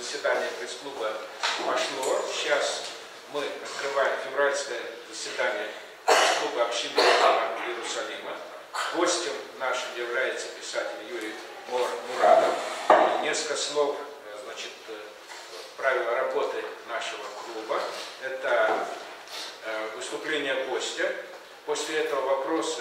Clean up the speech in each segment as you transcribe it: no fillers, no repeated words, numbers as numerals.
заседание пресс-клуба пошло. Сейчас мы открываем февральское заседание пресс-клуба общественного Иерусалима. Гостем нашим является писатель Юрий Мурадов. Несколько слов, значит, правила работы нашего клуба. Это выступление гостя. После этого вопросы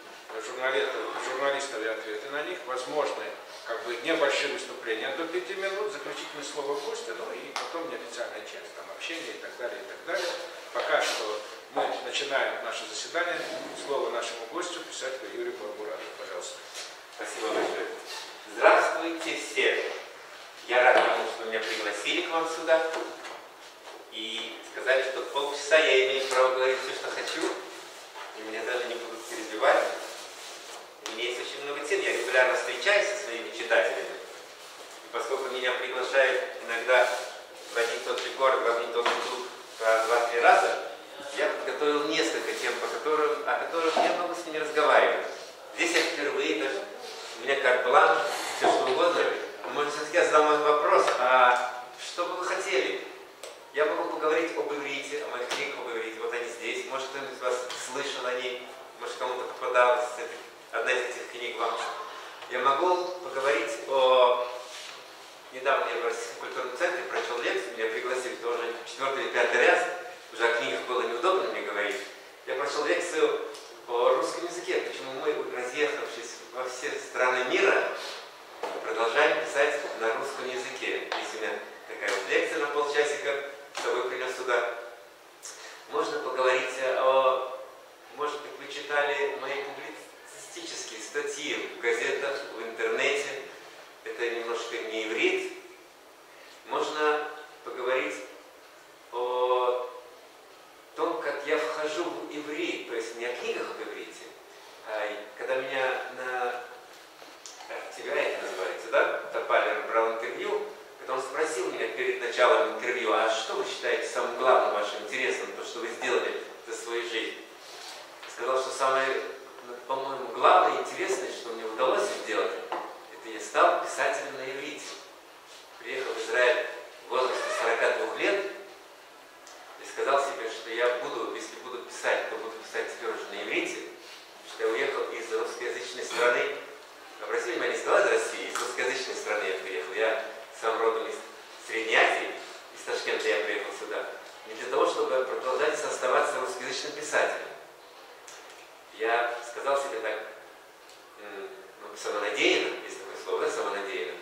журналистов и ответы на них. Возможны небольшие выступления до 5 минут, заключительное слово гостя, ну и потом неофициальная часть, там общение и так далее, и так далее. Пока что мы начинаем наше заседание. Слово нашему гостю, писателю Юрию Мурадову. Пожалуйста. Спасибо большое. Здравствуйте все. Я рад тому, что меня пригласили к вам сюда. И сказали, что полчаса я имею право говорить все, что хочу. И меня даже не будут перебивать. У меня есть очень много тем. Я регулярно встречаюсь со своими читателями. И поскольку меня приглашают иногда в один и тот же город, в один и тот же клуб по 2-3 раза, я подготовил несколько тем, о которых я могу с ними разговаривать. Здесь я впервые, даже у меня карт-бланш, все что угодно. Может, все-таки я задам вам вопрос, а что бы вы хотели? Я могу поговорить об иврите, о моих книгах об иврите. Вот они здесь. Может, кто-нибудь из вас слышал о ней, может, кому-то попадалась одна из этих книг вам. Я могу поговорить о... Недавно я в Российском культурном центре прочел лекцию, меня пригласили тоже 4-й или 5-й раз. Уже о книгах было неудобно мне говорить. Я прочел лекцию о русском языке, почему мы, разъехавшись во все страны мира, продолжаем писать на русском языке. Есть у меня такая вот лекция на полчасика, с собой принес сюда. Можно поговорить о... Может быть, вы читали мои публицистические статьи в газетах, в интернете. Это немножко не иврит. Можно поговорить о том, как я вхожу в иврит, то есть не о книгах об иврите, а когда меня на тебя это называется, да, Топалер брал интервью, когда он спросил меня перед началом интервью, а что вы считаете самым главным вашим интересом, то, что вы сделали за свою жизнь? Сказал, что самое, по-моему, главное и интересное, что мне удалось сделать, это я стал писателем на иврите. Приехал в Израиль в возрасте 42 лет и сказал себе, что я буду, если буду писать, то буду писать теперь уже на иврите, что я уехал из русскоязычной страны. Обратили внимание, не сказал из России, из русскоязычной страны я приехал. Я сам родом из Средней Азии, из Ташкента я приехал сюда. Не для того, чтобы продолжать оставаться русскоязычным писателем. Я сказал себе так, самонадеянно, есть такое слово, да, самонадеянно,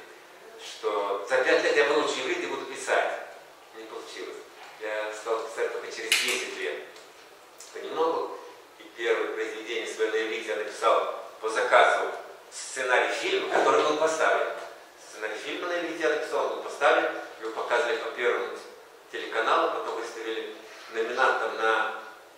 что за 5 лет я выучу иврит и буду писать. Не получилось. Я стал писать только через 10 лет. Понемногу. И первое произведение свое на иврите я написал по заказу сценарий фильма, который был поставлен. Сценарий фильма на иврите я написал, он был поставлен. Его показывали по первому телеканалу, потом выставили номинантом на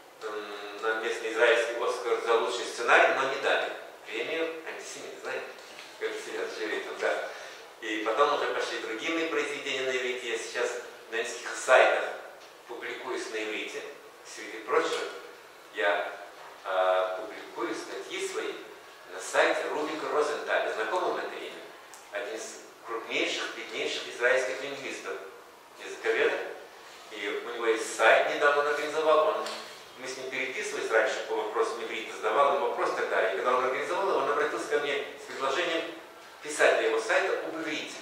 местный израильский Оскар за лучший сценарий, но не дали. Премию антисемит, знаете, как сидят живет, да. И потом уже пошли другие мои произведения на иврите. Я сейчас на нескольких сайтах публикуюсь на иврите. Среди прочего, я публикую статьи свои на сайте Рубика Розенталя. Знакомо вам это имя? Один из крупнейших, виднейших израильских лингвистов, языковедов. И у него есть сайт, недавно он организовал. Мы с ним переписывались раньше по вопросам иврита, задавал ему вопрос тогда. И когда он организовал его, он обратился ко мне с предложением писать для его сайта об иврите.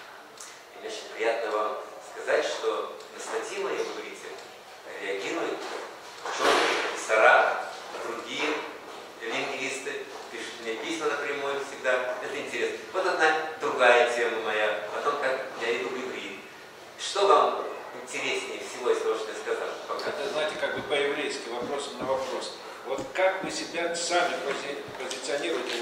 И мне очень приятно вам сказать, что на статьи мои об иврите реагируют ученые, профессора, другие лингвисты, пишут мне письма напрямую всегда. Это интересно. Вот одна другая тема моя, о том, как я иду в иврит. Что вам интереснее всего из того, что я сказал? Пока. Это, знаете, по-еврейски, вопросом на вопрос. Вот как вы себя сами позиционируете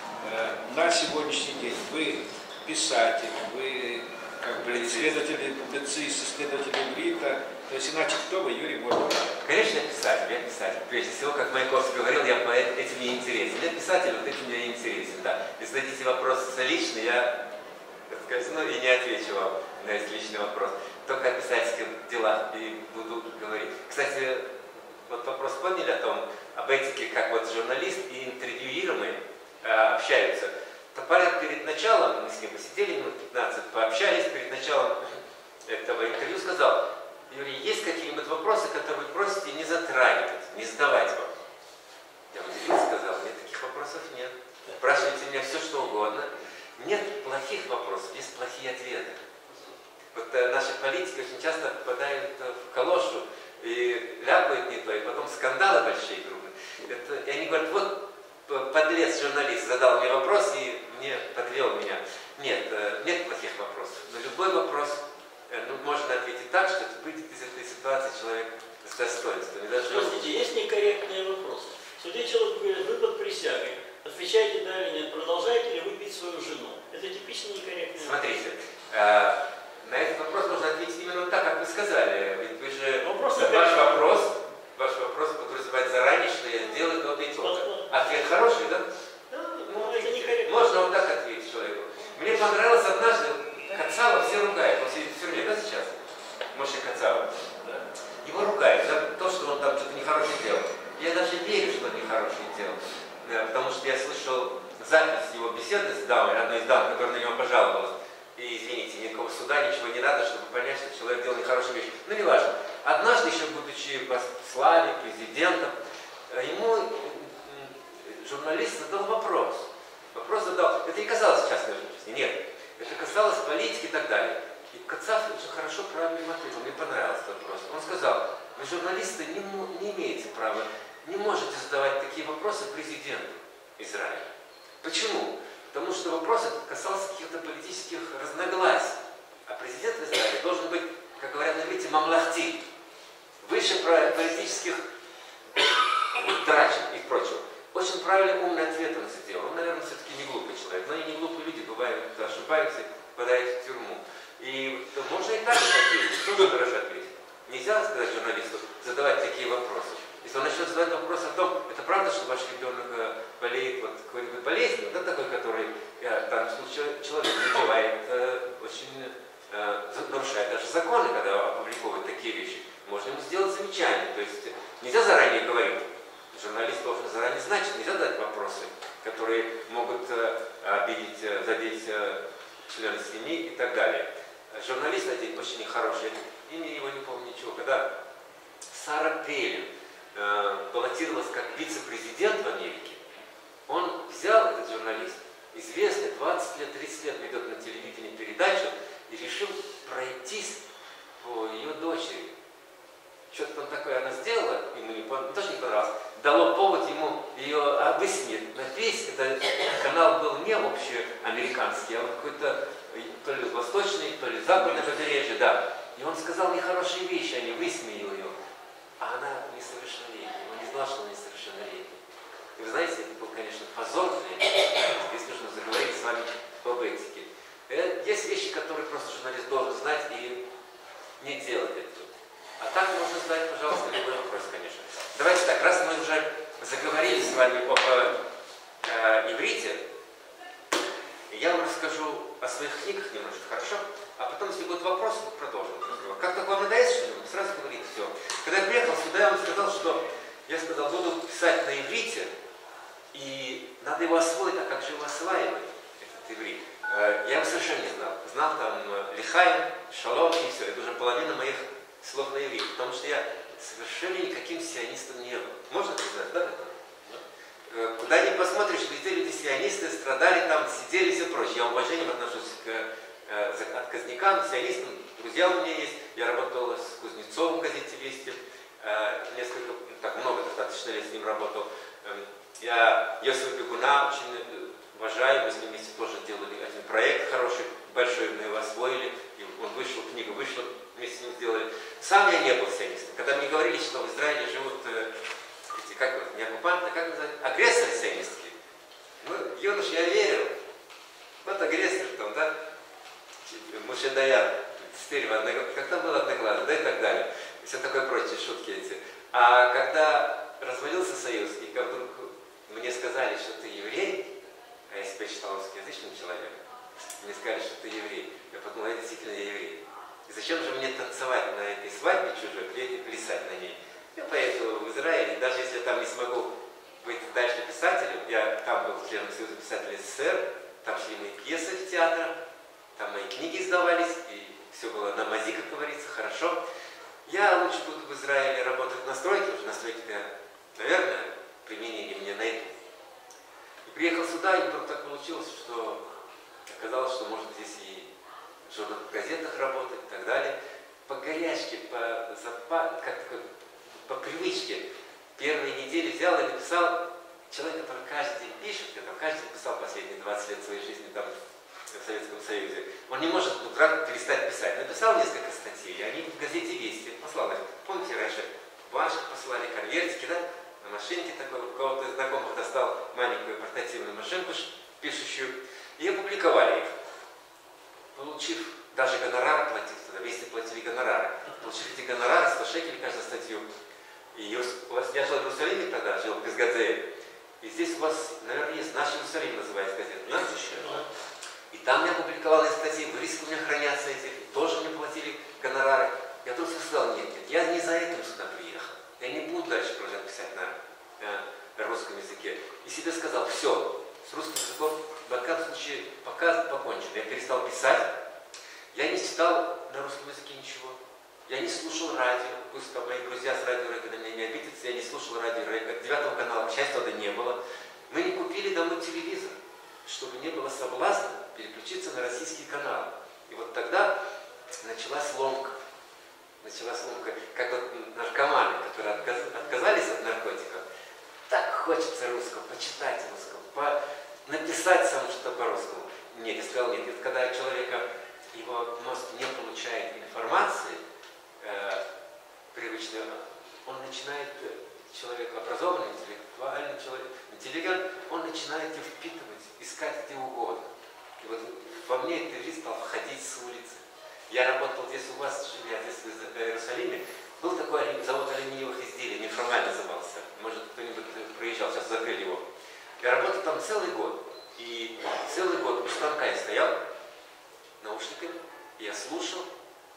на сегодняшний день? Вы писатель, вы исследователь, публицист, исследователь иврита. То есть иначе кто вы, Юрий Мурадов? Конечно, я писатель. Прежде всего, как Маяковский говорил, я поэт, этим мне интересен. Я писатель, вот этим мне интересен, да. Если зададите вопрос личный, я скользну и не отвечу вам на этот личный вопрос. Только о писательских делах и буду говорить. Кстати, вот вопрос поняли о том, об этике, как вот журналист и интервьюируемый общаются. Топалер перед началом, мы с ним посидели минут 15, пообщались, перед началом этого интервью сказал: Юрий, есть какие-нибудь вопросы, которые вы просите не затрагивать, не задавать вам? Я удивился, сказал: нет, таких вопросов нет. Спрашивайте меня все, что угодно. Нет плохих вопросов, есть плохие ответы. Вот наши политики очень часто попадают в калошу и ляпают не то, и потом скандалы большие крупные. И они говорят: вот подлец журналист задал мне вопрос и мне подвел меня. Нет, нет плохих вопросов. На любой вопрос можно ответить так, что выйдет из этой ситуации человек с достоинством. Простите, есть некорректные вопросы. В суде человек говорит: вы под присягой. Отвечаете да или нет, продолжаете ли вы бить свою жену. Это типично некорректный вопрос. Смотрите, на этот вопрос можно ответить именно так, как вы сказали. Ведь вы же ваш вопрос подразумевает заранее, что я сделаю то-то и то-то. Ответ хороший, да? Ну, это некорректно. Можно вот так ответить человеку. Мне понравилось однажды, Кацава все ругают. Он сидит в тюрьме, да, сейчас? Моше Кацава. Его ругают за то, что он там что-то нехорошее делал. Я даже верю, что он нехорошее делал. Потому что я слышал запись его беседы с дамой, одной из дам, которая на него пожаловалась. И, извините, никакого суда, ничего не надо, чтобы понять, что человек делал нехорошую вещь. Ну, не важно. Однажды, еще будучи послами, президентом, ему журналист задал вопрос. Вопрос задал. Это не касалось частной жизни, нет. Это касалось политики и так далее. И Кацав очень хорошо, правильно им ответил. Мне понравился этот вопрос. Он сказал: вы, журналисты, не имеете права, не можете задавать такие вопросы президенту Израиля. Почему? Потому что вопрос касался каких-то политических разногласий. А президент Израиля должен быть, как говорят на иврите, мамлахти, выше политических драч и прочего. Очень правильный, умный ответ он сделал. Он, наверное, все-таки не глупый человек. Но и не глупые люди бывают, ошибаются, попадают в тюрьму. И можно и так ответить. Тоже хорошо ответить. Нельзя сказать журналисту задавать такие вопросы. Если он начнет задавать вопрос о том, это правда, что ваш ребенок болеет вот какой-нибудь болезнью, да, такой, который в данном случае человек называет очень нарушает даже законы, когда опубликовывают такие вещи. Можно ему сделать замечание. То есть нельзя заранее говорить. Журналист должен заранее знать, что нельзя задать вопросы, которые могут обидеть, задеть членов семьи и так далее. Журналист один очень нехороший, имя его не помню ничего, когда Сара Пелин баллотировалась как вице-президент в Америке, он взял, этот журналист, известный, 20 лет, 30 лет ведет на телевидении передачу, и решил пройтись по ее дочери. Что-то там такое она сделала, ему тоже не понравилось, дало повод ему ее высмеять. На весь этот канал был не общеамериканский, а вот какой-то то ли восточный, то ли западное побережье, да. И он сказал нехорошие вещи, они высмеял ее. А она несовершеннолетняя, он не знал, что она несовершеннолетняя. И вы знаете, это был, конечно, позор для него. Здесь нужно заговорить с вами об этике. Есть вещи, которые просто журналист должен знать и не делать этого. А так можно задать, пожалуйста, любой вопрос, конечно. Давайте так, раз мы уже заговорили с вами об иврите, я вам расскажу о своих книгах немножко, хорошо? А потом, если будут вопросы, мы продолжим разговор. Как только вам надоест что-нибудь, сразу говорите все. Когда я приехал сюда, я вам сказал, что я сказал, буду писать на иврите, и надо его освоить, а как же его осваивать, этот иврит? Я его совершенно не знал. Знал там лихаим, шалом и все. Это уже половина моих слов на иврите, потому что я совершенно никаким сионистом не был. Можно признать, да? Куда ни посмотришь, везде люди сионисты, страдали там, сидели и все прочее. Я уважением отношусь к отказникам, сионистам. Друзья у меня есть. Я работал с Кузнецовым в газете «Вести». Несколько, так много достаточно лет с ним работал. Я Йосифа Бегуна очень уважаю. Мы с ним вместе тоже делали один проект хороший, большой, мы его освоили. И он вышел, книга вышла, вместе с ним сделали. Сам я не был сионистом. Когда мне говорили, что в Израиле живут как вот, не оккупанты, как называют, агрессоры сионистские. Ну, юнош, я верил. Вот агрессор там, да? Моше Даян, стерево, как там был одноглазый, да и так далее. И все такое прочие шутки эти. А когда развалился Союз, и как вдруг мне сказали, что ты еврей, а я себя считал русскоязычным человеком, мне сказали, что ты еврей. Я подумал, я действительно еврей. И зачем же мне танцевать на этой свадьбе чужой, петь и плясать на ней? Я поеду в Израиль, и даже если я там не смогу быть дальше писателем, я там был членом Союза писателей СССР, там шли мои пьесы в театр, там мои книги издавались, и все было на мази, как говорится, хорошо. Я лучше буду в Израиле работать на стройке, уже на стройке, наверное, применение мне найду. И приехал сюда, и вдруг так получилось, что оказалось, что можно здесь и в газетах работать и так далее. По горячке, по привычке. Первые недели взял и написал, человек, который каждый день пишет, я там каждый день писал последние 20 лет своей жизни там, в Советском Союзе, он не может утром перестать писать. Написал несколько статей, они в газете «Вести» послал их. Помните, раньше бумажки посылали, конвертики, да? На машинке такой, у кого-то из знакомых достал маленькую портативную машинку, пишущую, и опубликовали их. Получив даже гонорар платить туда, Вести платили гонорары. Получив эти гонорары, 100 шекелей каждую статью. И у вас, я жил в Иерусалиме тогда, жил в Газгадзе. И здесь у вас, наверное, есть «Наш Иерусалим» называется газета. Да? И там я опубликовал эти статьи, вырезки у меня хранятся эти, тоже мне платили гонорары. Я тут сказал, нет, я не за этим сюда приехал. Я не буду дальше продолжать писать на русском языке. И себе сказал, все, с русским языком в данном случае пока покончено. Я перестал писать, я не читал на русском языке ничего. Я не слушал радио, пусть мои друзья с радио Река на меня не обидятся, я не слушал радио Река. 9 канала, к счастью, тогда не было. Мы не купили домой телевизор, чтобы не было соблазна переключиться на российский канал. И вот тогда началась ломка. Как вот наркоманы, которые отказались от наркотиков. Так хочется русского, почитать русского, написать сам что-то по-русскому. Нет, я сказал, нет. Это когда человека, его мозг не получает информации привычной, он начинает, человек образованный, интеллектуальный человек, интеллигент, он начинает ее впитывать, искать где угодно. И вот во мне эта жизнь стала входить с улицы. Я работал здесь у вас, живя здесь в Иерусалиме, был такой завод алюминиевых изделий, неформально назывался. Может, кто-нибудь проезжал, сейчас закрыли его. Я работал там целый год. И целый год у станка я стоял, наушниками, и я слушал,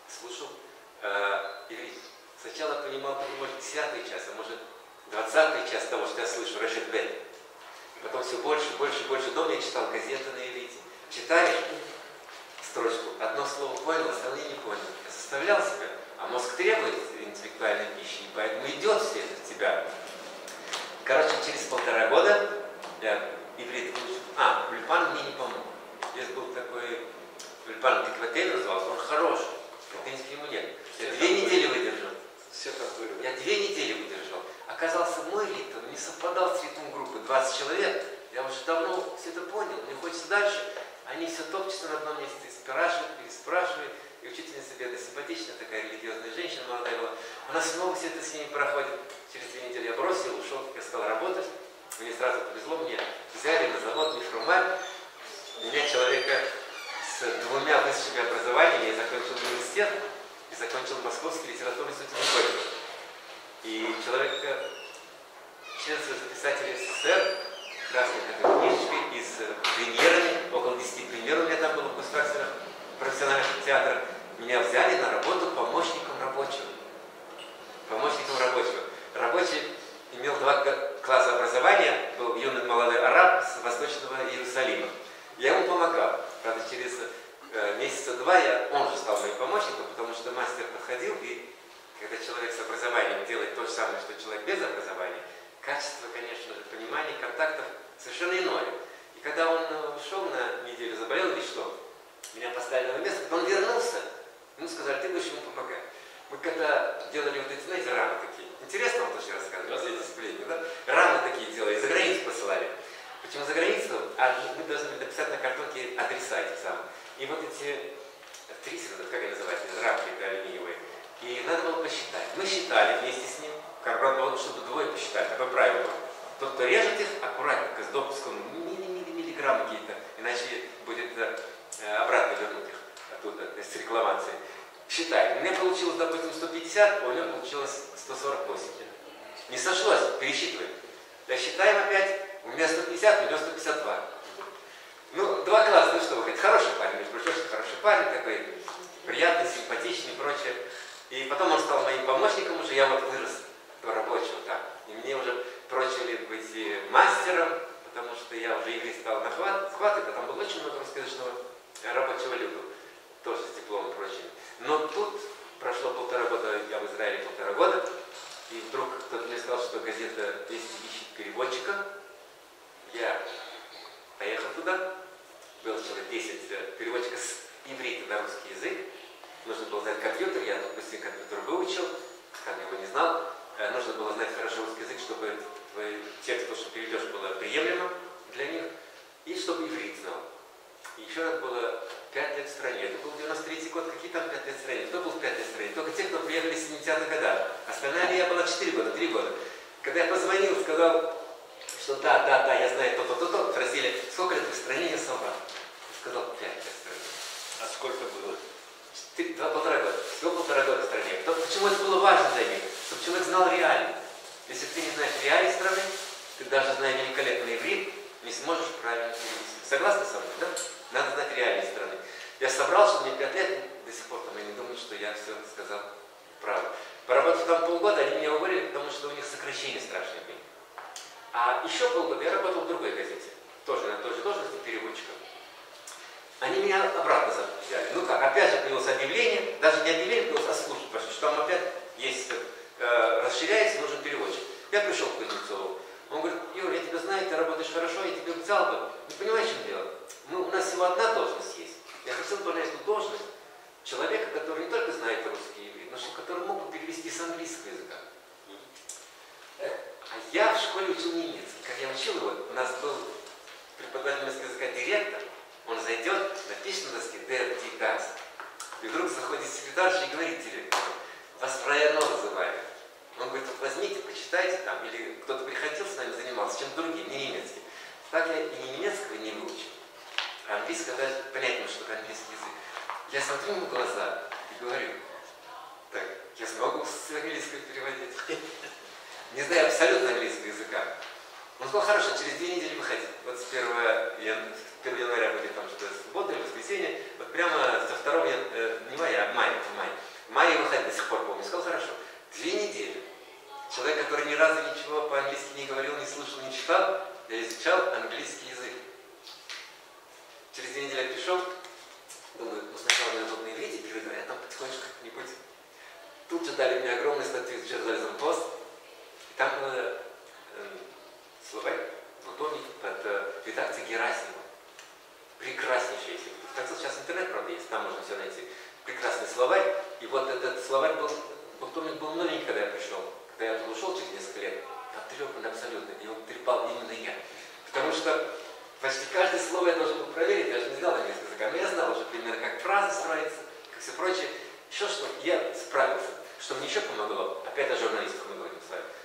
и сначала понимал, может, 10-й час, а может, 20-й час того, что я слышу, Решет Бет. И потом все больше дома я читал газеты на иврите. Читаешь строчку, одно слово понял, остальные не понял. Я заставлял себя, а мозг требует интеллектуальной пищи, и поэтому идет все это в тебя. Короче, через 1,5 года я иврит выучил. Ульпан мне не помог. Здесь был такой Ульпан Тикватей назывался, он хороший, претензий к нему нет. Я 2 недели выдержал. Я 2 недели выдержал. Оказался мой ритм не совпадал с ритмом группы, 20 человек. Я уже давно все это понял, мне хочется дальше. Они все топчутся на одном месте, спрашивают, переспрашивают. И учительница беда симпатичная, такая религиозная женщина, молодая была. Она снова все это с ними проходит. Через 2 недели я бросил, ушел, я стал работать. Мне сразу повезло, мне взяли на завод Мифрумаль. У меня человека с 2 высшими образованиями, я закончил университет и закончил Московский литературный институт Горького. И человека, член Союза писателей СССР, красной такой книжечкой, и с премьерами, около 10 премьер у меня там было в государственном профессиональном театре, меня взяли на работу помощником рабочего. Рабочий имел 2 класса образования, был юный молодой араб с восточного Иерусалима. Я ему помогал. Правда, через месяца 2 он же стал моим помощником, потому что мастер подходил, и когда человек с образованием делает то же самое, что человек без образования, качество, конечно же, понимания, контактов совершенно иное. И когда он ушел на неделю, заболел или что, меня поставили на место, когда он вернулся, ему сказали, ты будешь ему помогать. Мы когда делали вот эти, знаете, рамы такие, интересно вам то, что я рассказываю, все эти сплетни, да? Рамы такие делали, за границу посылали. Почему за границу? Мы должны были написать на картонке адреса этих самых. И вот эти трисеры, как они называются, рамки алюминиевые, и надо было посчитать. Мы считали вместе с ним, чтобы 2 посчитать, такое правило было. Тот, кто режет их, аккуратненько, с допуском, миллиграмм какие-то, иначе будет обратно вернуть их оттуда, с рекламацией. Считай. У меня получилось, допустим, 150, а у него получилось 148. Не сошлось, пересчитываем. Да считаем опять, у меня 150, у него 152. Ну, 2 класса, ну что вы хотите, хороший парень, между прочим, хороший парень такой, приятный, симпатичный и прочее. И потом он стал моим помощником уже, я вот вырос до рабочего там. И мне уже прочили быть мастером, потому что я уже иврит стал нахватывать, а там было очень много русскоязычного рабочего люда, тоже с дипломом и прочим. переводчика с иврита на русский язык. Нужно было знать компьютер, я, допустим, компьютер выучил, там его не знал. Нужно было знать хорошо русский язык, чтобы твой текст, то, что переведешь, было приемлемо для них, и чтобы иврит знал. И еще раз было 5 лет в стране. Это был 93-й год. Какие там 5 лет в стране? Кто был в 5 лет в стране? Только те, кто приехали в 70-х годах. Остальная я была 4 года, 3 года. Когда я позвонил, сказал, что да, я знаю то-то, спросили, сколько лет в стране, я соврал. Сказал, 5 лет в стране. А сколько было? 2,5 года. Всего 1,5 года в стране. Почему это было важно для них? Чтобы человек знал реалии. Если ты не знаешь реалий страны, ты даже зная великолепный иврит, не сможешь правильно перевести. Согласны со мной, да? Надо знать реалии страны. Я собрал, что мне 5 лет, до сих пор там они думают, что я все сказал правду. Поработав там полгода, они меня уволили, потому что у них сокращения страшные были. А еще полгода я работал в другой газете, тоже на той же должности переводчика. Они меня обратно взяли. Ну как, опять же появилось объявление, даже не объявление, появилось, а служба пошли, что там опять есть, расширяется, нужен переводчик. Я пришел к Кузнецову. Он говорит, Юр, я тебя знаю, ты работаешь хорошо, я тебе взял бы. Не понимаешь, в чем дело? У нас всего одна должность есть. Я хотел понять эту должность человека, который не только знает русский язык, но который мог бы перевести с английского языка. А я в школе учил немецкий. Как я учил его, у нас был преподаватель немецкого языка директор, он зайдет, напишет на доске «Der die das». И вдруг заходит секретарша и говорит директору, вас Фрайерно называют. Он говорит, вот возьмите, почитайте там, или кто-то приходил с нами, занимался чем-то другим, не немецким. Так я и немецкого не выучил. А английского даже понять не могу, что такое английский язык. Я смотрю ему в глаза и говорю, так, я смогу с английского переводить. Не знаю абсолютно английского языка. Он сказал, хорошо, через 2 недели выходи. Вот с 1 января будет там что-то суббота или воскресенье. Вот прямо со 2 не мая, а мая. Мая выходит, до сих пор помню. Сказал, хорошо, 2 недели. Человек, который ни разу ничего по-английски не говорил, не слушал, не читал, я изучал английский язык. Через 2 недели я пришел, думаю, ну сначала мне надо на иврите переведу, а там потихонечку как-нибудь. Тут же дали мне огромную статью из Jerusalem Post, и там было словарь, двухтомник под редакцией Герасимова. Прекраснейший, если сейчас интернет, правда, есть, там можно все найти. Прекрасный словарь, и вот этот словарь был, двухтомник был новенький, когда я пришел. Когда я оттуда ушел через несколько лет, потрепан абсолютно, его трепал именно я. Потому что почти каждое слово я должен был проверить, я же не знал английского языка, но я знал уже примерно, как фразы строятся, как все прочее. Еще что, я справился. Что мне еще помогло, опять о журналистах мы говорим с вами.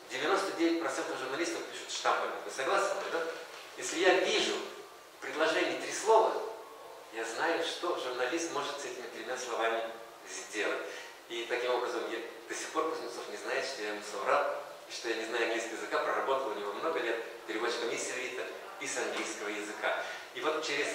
99% журналистов пишут штампами. Вы согласны со мной, да? Если я вижу в предложении 3 слова, я знаю, что журналист может с этими 3 словами сделать. И таким образом до сих пор Кузнецов не знает, что я ему соврал, и что я не знаю английского языка, проработал у него много лет переводчиком и с иврита, и с английского языка. И вот через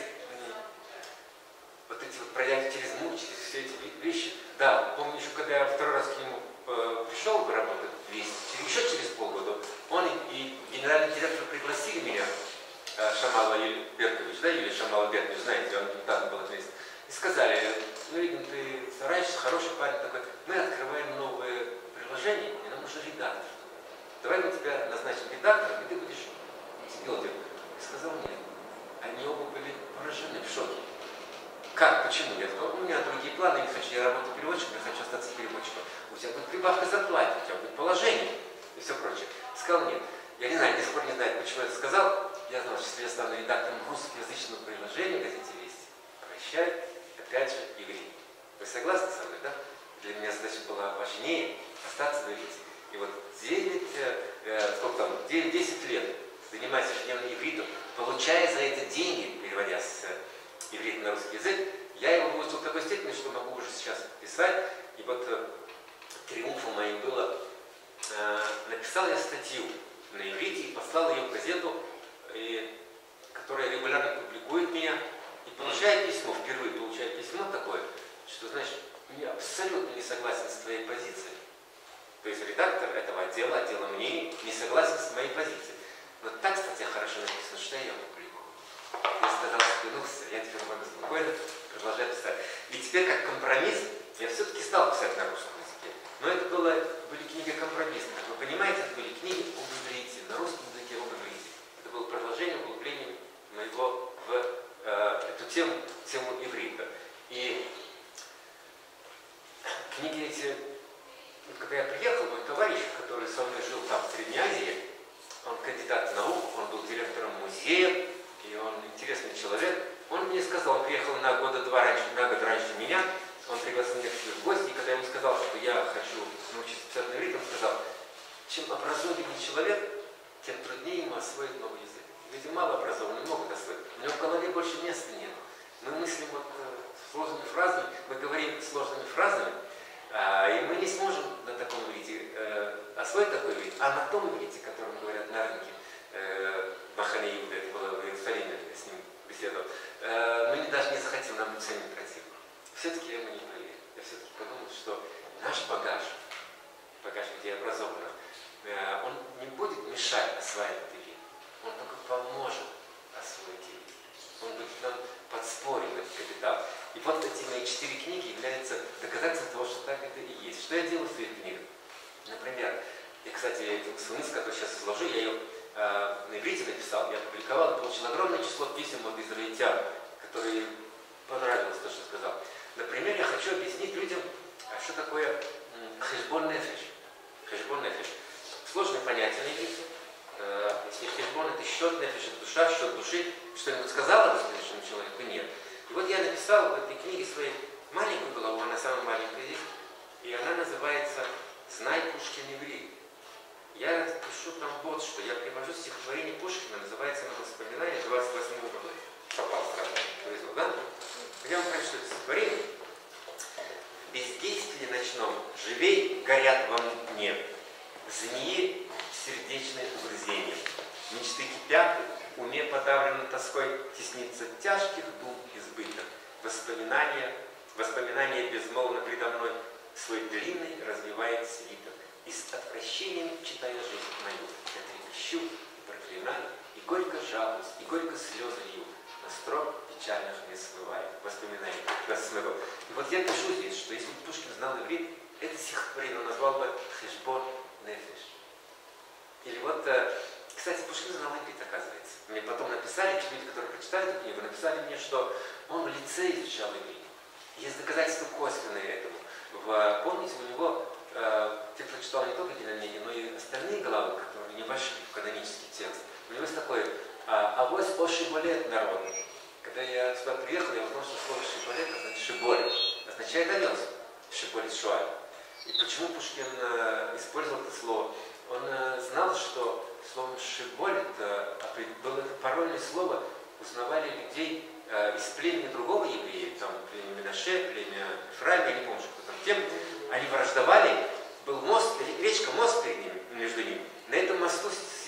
вот эти вот пройдя через мук, через все эти вещи, да, помню еще, когда я 2-й раз к нему пришел работать еще через полгода, он и генеральный директор пригласили меня, Шамала Беркович, да, или Шамала Беркович, знаете, он недавно был ответственен, и сказали, ну, Игорь, ты стараешься, хороший парень такой, мы открываем новые приложения, и нам нужен редактор. Давай мы тебя назначим редактором, и ты будешь делать. И сказал нет. Они оба были поражены, в шоке. Как? Почему? Я сказал, у меня другие планы, я не хочу, я работаю переводчиком, я хочу остаться переводчиком. У тебя будет прибавка зарплаты, у тебя будет положение и все прочее. Сказал нет. Я не знаю, до сих пор не знаю, почему я это сказал. Я знал, что если я стану редактором русскоязычного приложения в газете «Вести», прощай, опять же, иврит. Вы согласны со мной, да? Для меня задача была важнее остаться в иврите. И вот 9-10 лет занимаясь ежедневным ивритом, получая за это деньги, переводя с иврита на русский язык, я его выучил в такой степени, что могу уже сейчас писать. И вот триумфом моим было, написал я статью на иврите и послал ее в газету, которая регулярно публикует меня, и получая письмо, впервые получая письмо такое, что, знаешь, я абсолютно не согласен с твоей позицией. То есть редактор этого отдела мнений, не согласен с моей позицией. Но так статья хорошо написана, что я ее публикую. Я сказал себе, ну все, я теперь могу спокойно продолжать писать. И теперь как компромисс, я все-таки стал писать на русском языке. Но это были книги компромиссные. Как вы понимаете, это были книги об иврите, на русском языке об иврите. Это было продолжение, углубление моего в эту тему тему иврита. И книги эти, когда я приехал, мой товарищ, который со мной жил там в Средней Азии, он кандидат наук, он был директором музея, и он интересный человек. Он мне сказал, он приехал на год раньше меня, он пригласил меня в гости, и когда я ему сказал, что я хочу научиться писать на иврите, он сказал, чем образованнее человек, тем труднее ему освоить новый язык. Люди малообразованные могут освоить, у него в голове больше места нет. Мы мыслим вот сложными фразами, мы говорим сложными фразами, и мы не сможем на таком иврите освоить такой иврит, а на том иврите, которым говорят на рынке, Махане Иуда, это было в Иерусалиме, я с ним беседовал, мы даже не захотим, нам будет самим противно. Все-таки я ему не поверил. Я все-таки подумал, что наш багаж, людей образованных, он не будет мешать осваивать иврит, он только поможет освоить иврит. Он будет нам подспорьем этот капитал. И вот эти мои 4 книги являются доказательством того, что так это и есть. Что я делаю в своих книгах? Например, я, кстати, эту мысль, которую сейчас изложу, я ее на иврите написал, я опубликовал, и получил огромное число писем от израильтян, которые понравилось то, что сказал. Например, я хочу объяснить людям, что такое хешбон нефеш. Хешбон нефеш. Сложное понятие на иврите. Если хешбон это счет нефеш, это душа, счет души, что-нибудь сказала следующему человеку? Нет. И вот я написал в этой книге своей маленькую главу, она самая маленькая здесь, и она называется «Знай Пушкин иврит». Я пишу там вот что. Я привожу стихотворение Пушкина, называется оно «Воспоминания 28-го года». Попал сразу, повезло, да? Я вам прочту это стихотворение. В бездействии ночном живей горят во мне змеи сердечные угрызения. Мечты кипят, уме подавлено тоской, теснится тяжких дум избыток. Воспоминания безмолвно предо мной свой длинный развивает свиток. И с отвращением, читая жизнь мою, я трепещу и проклинаю, и горько жалуюсь, и горько слезы лью, на строк печальных не смываю. Воспоминания нас смывал. И вот я пишу здесь, что если бы Пушкин знал иврит, это стихотворение он назвал бы «Хешбон нефеш». Или вот, кстати, Пушкин знал иврит, оказывается. Мне потом написали, люди, которые прочитали эту книгу, написали мне, что он в лице изучал иврит. Есть доказательства косвенные этому. Помните, у него, те, кто читал не только Геномедии, но и остальные главы, которые не вошли в канонический текст, у него есть такой «Авось о шиболет народный». Когда я сюда приехал, я узнал, что слово «шиболет» значит «шиболет», означает «овес», «шиболет шуаль». И почему Пушкин использовал это слово? Он знал, что словом «шиболет» было это парольное слово, узнавали людей из племени другого еврея, там племя Менаше, племя Ефраима, я не помню, кто там тем, они враждовали, был мост, речка, мост перед ними, между ними. На этом мосту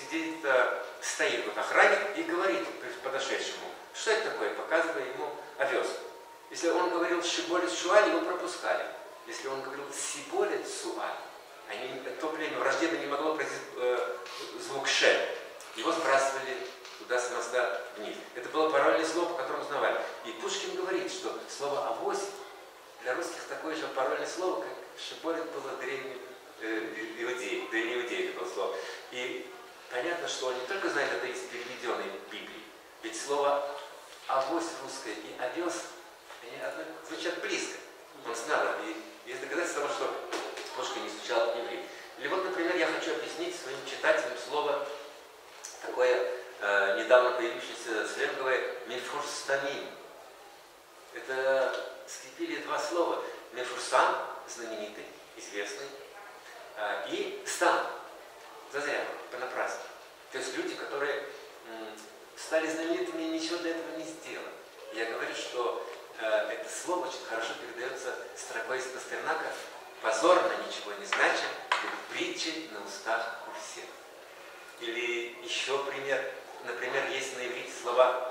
стоит вот охранник и говорит подошедшему, что это такое, показывая ему овес. Если он говорил «шиболет шуаль», его пропускали. Если он говорил «сиболет суаль», то племя враждебно не могло пройти звук «ше», его сбрасывали туда с моста вниз. Это было парольное слово, по которому узнавали. И Пушкин говорит, что слово «авось» для русских такое же парольное слово, как «шиболет» было древним иудеи, это было слово. И понятно, что он не только знает это из переведенной Библии, ведь слово «авось» русское и «овес» они звучат близко. Он знал это. И есть доказательство того, что Пушкин не изучал иврит. Или вот, например, я хочу объяснить своим читателям слово такое недавно появившееся сленговое «мефурстамин». Это скрепили два слова. Мефурстам, знаменитый, известный, и стан, зазря, понапрасну. То есть люди, которые стали знаменитыми и ничего для этого не сделали. Я говорю, что это слово очень хорошо передается строкой из Пастернака: «Позорно, ничего не значит, притчи на устах у всех». Или еще пример. Например, есть на иврите слова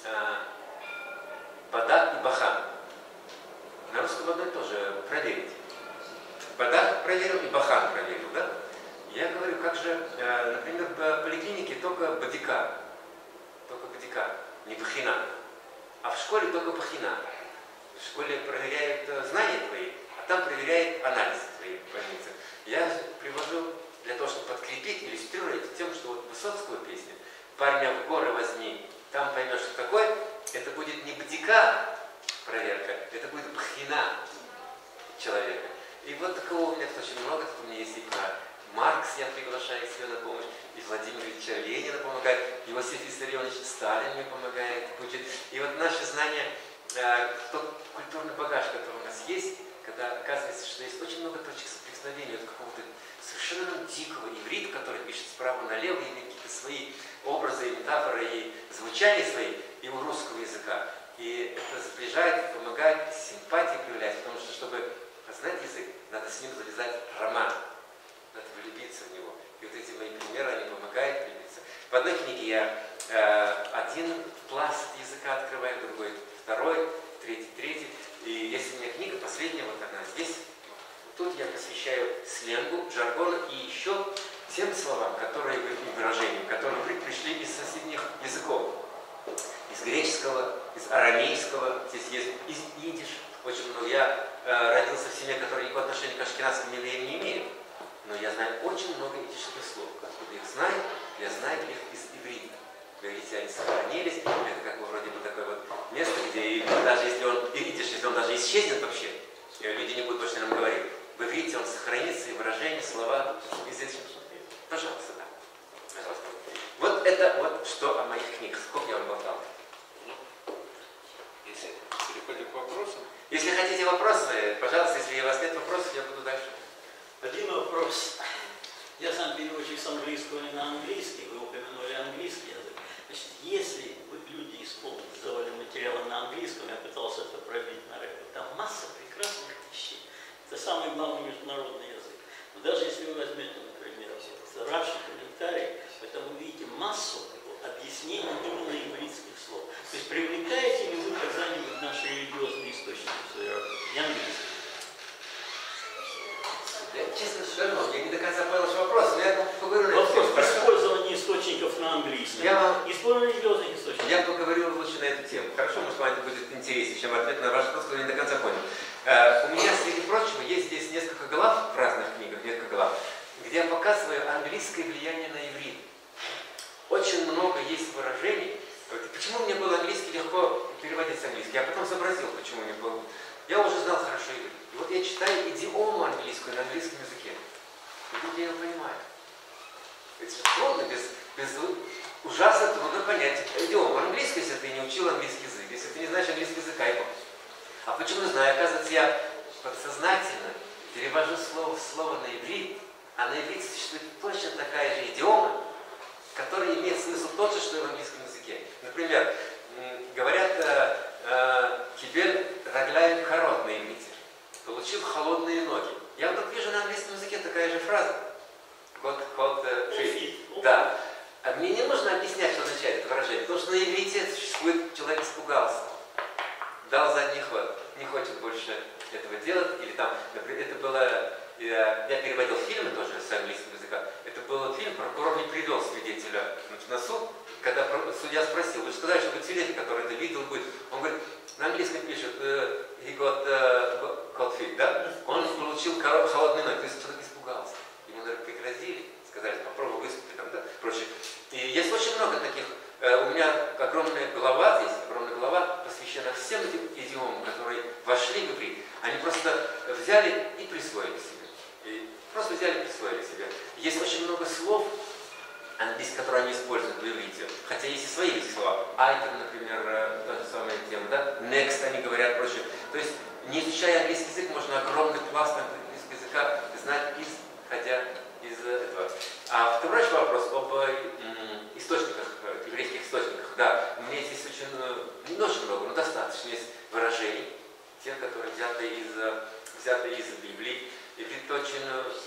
«бадах» и «бахан». На русском одно и то же. Проверить. «Бадах» проверил и «бахан» проверил, да? Я говорю, как же, например, в поликлинике только «бадика». Только «бадика», не «бахина». А в школе только «бахина». В школе проверяют знания твои, а там проверяют анализ твоей больницы. Я привожу для того, чтобы подкрепить, иллюстрировать тем, что вот Высоцкого песня «Парня в горы возьми, там поймешь, что такое». Это будет не бдика, это будет бхина человека. И вот такого у меня очень много, у меня есть и про Маркс, я приглашаю к себе на помощь, и Владимир Ильича Ленина помогает, и Иосиф Виссарионович Сталин мне помогает, учит. И вот наше знание, тот культурный багаж, который у нас есть, когда оказывается, что есть очень много точек соприкосновения от какого-то совершенно дикого иврита, который пишет справа налево, имеет какие-то свои образы, и метафоры, и звучания свои, и у русского языка. И это сближает, помогает, симпатии проявлять, потому что, чтобы познать язык, надо с ним завязать роман. Надо влюбиться в него. И вот эти мои примеры, они помогают влюбиться. В одной книге я один пласт языка открываю, другой второй, третий. И если у меня книга, последняя, вот она здесь, тут я посвящаю сленгу, жаргону и еще тем словам, которые выражениям, которые пришли из соседних языков. Из греческого, из арамейского, здесь есть из идиш. Очень много. Я родился в семье, которая никакого отношения к ашкеназским евреям не имеет. Но я знаю очень много идишских слов. Откуда их знаю? Я знаю их из иврита. Говорите, они сохранились. Это как бы вроде бы такое вот место, где даже если он идиш, если он даже исчезнет вообще, люди не будут больше нам говорить. В иврите он сохранится, и выражения, слова. Пожалуйста, да. Пожалуйста. Вот это вот что о моих книгах. Сколько я вам болтал? Если переходим к вопросам. Если хотите вопросы, пожалуйста, если у вас нет вопросов, я буду дальше. Один вопрос. Я сам переводчик с английского на английский, вы упомянули английский язык. Значит, если вы люди из школы сдавали материалы на английском, я пытался это пробить на рэпе, там масса прекрасных вещей. Это самый главный международный язык. Но даже если вы возьмете, например, Раши, комментарий, то вы увидите массу объяснений именно ивритских слов. То есть привлекаете ли вы когда-нибудь наши религиозные источники в своей работе? И английский. Я честно скажу, я не до конца понял ваш вопрос, но я поговорю. Вопрос использования источников на английском. Использование религиозных источников. Я поговорю лучше на эту тему. Хорошо, может, вам это будет интереснее, чем ответ на ваш вопрос, который я не до конца понял. У меня, среди прочего, есть здесь несколько глав в разных книгах, несколько глав, где я показываю английское влияние на иврит. Очень много есть выражений. Почему мне было английский легко переводить с английского? Я потом сообразил, почему мне было. Я уже знал хорошо иврит. И вот я читаю идиому английскую на английском языке. И тут я ее понимаю. Это трудно, ужасно трудно понять идиому английскую, если ты не учил английский язык. Если ты не знаешь английский язык, А почему знаю? Оказывается, я подсознательно перевожу слово на иврит, а на иврите существует точно такая же идиома, которая имеет смысл тот же, что и в английском языке. Например, говорят «кибель рагляем корот» на иврите. Получил холодные ноги. Я вдруг вижу на английском языке такая же фраза. Got feet. Да. А мне не нужно объяснять, что означает это выражение, потому что на иврите существует «человек испугался». Дал задний ход, не хочет больше этого делать, или там, например, это было, я переводил фильмы тоже с английского языка, это был фильм, прокурор не привел свидетеля на суд, когда судья спросил, вы же сказали, что будет свидетель, который это видел, будет, он говорит, на английском пишет, he got feet, да, он получил холодные ноги, то есть человек испугался, ему, наверное, пригрозили, сказали, попробуй выступить, там, да, прочее. И есть очень много таких. У меня огромная глава здесь, посвящена всем этим идиомам, которые вошли в иврит. Они просто взяли и присвоили себе. Есть очень много слов английских, которые они используют в иврите. Хотя есть и свои слова. Item, например, та же самая тема, да? Next они говорят, прочее. То есть, не изучая английский язык, можно огромный пласт английского языка знать, исходя из этого. А второй вопрос об источниках, еврейских источниках. Да, у меня здесь не очень много, но достаточно есть выражений, тех, которые взяты из Библии. Иврит очень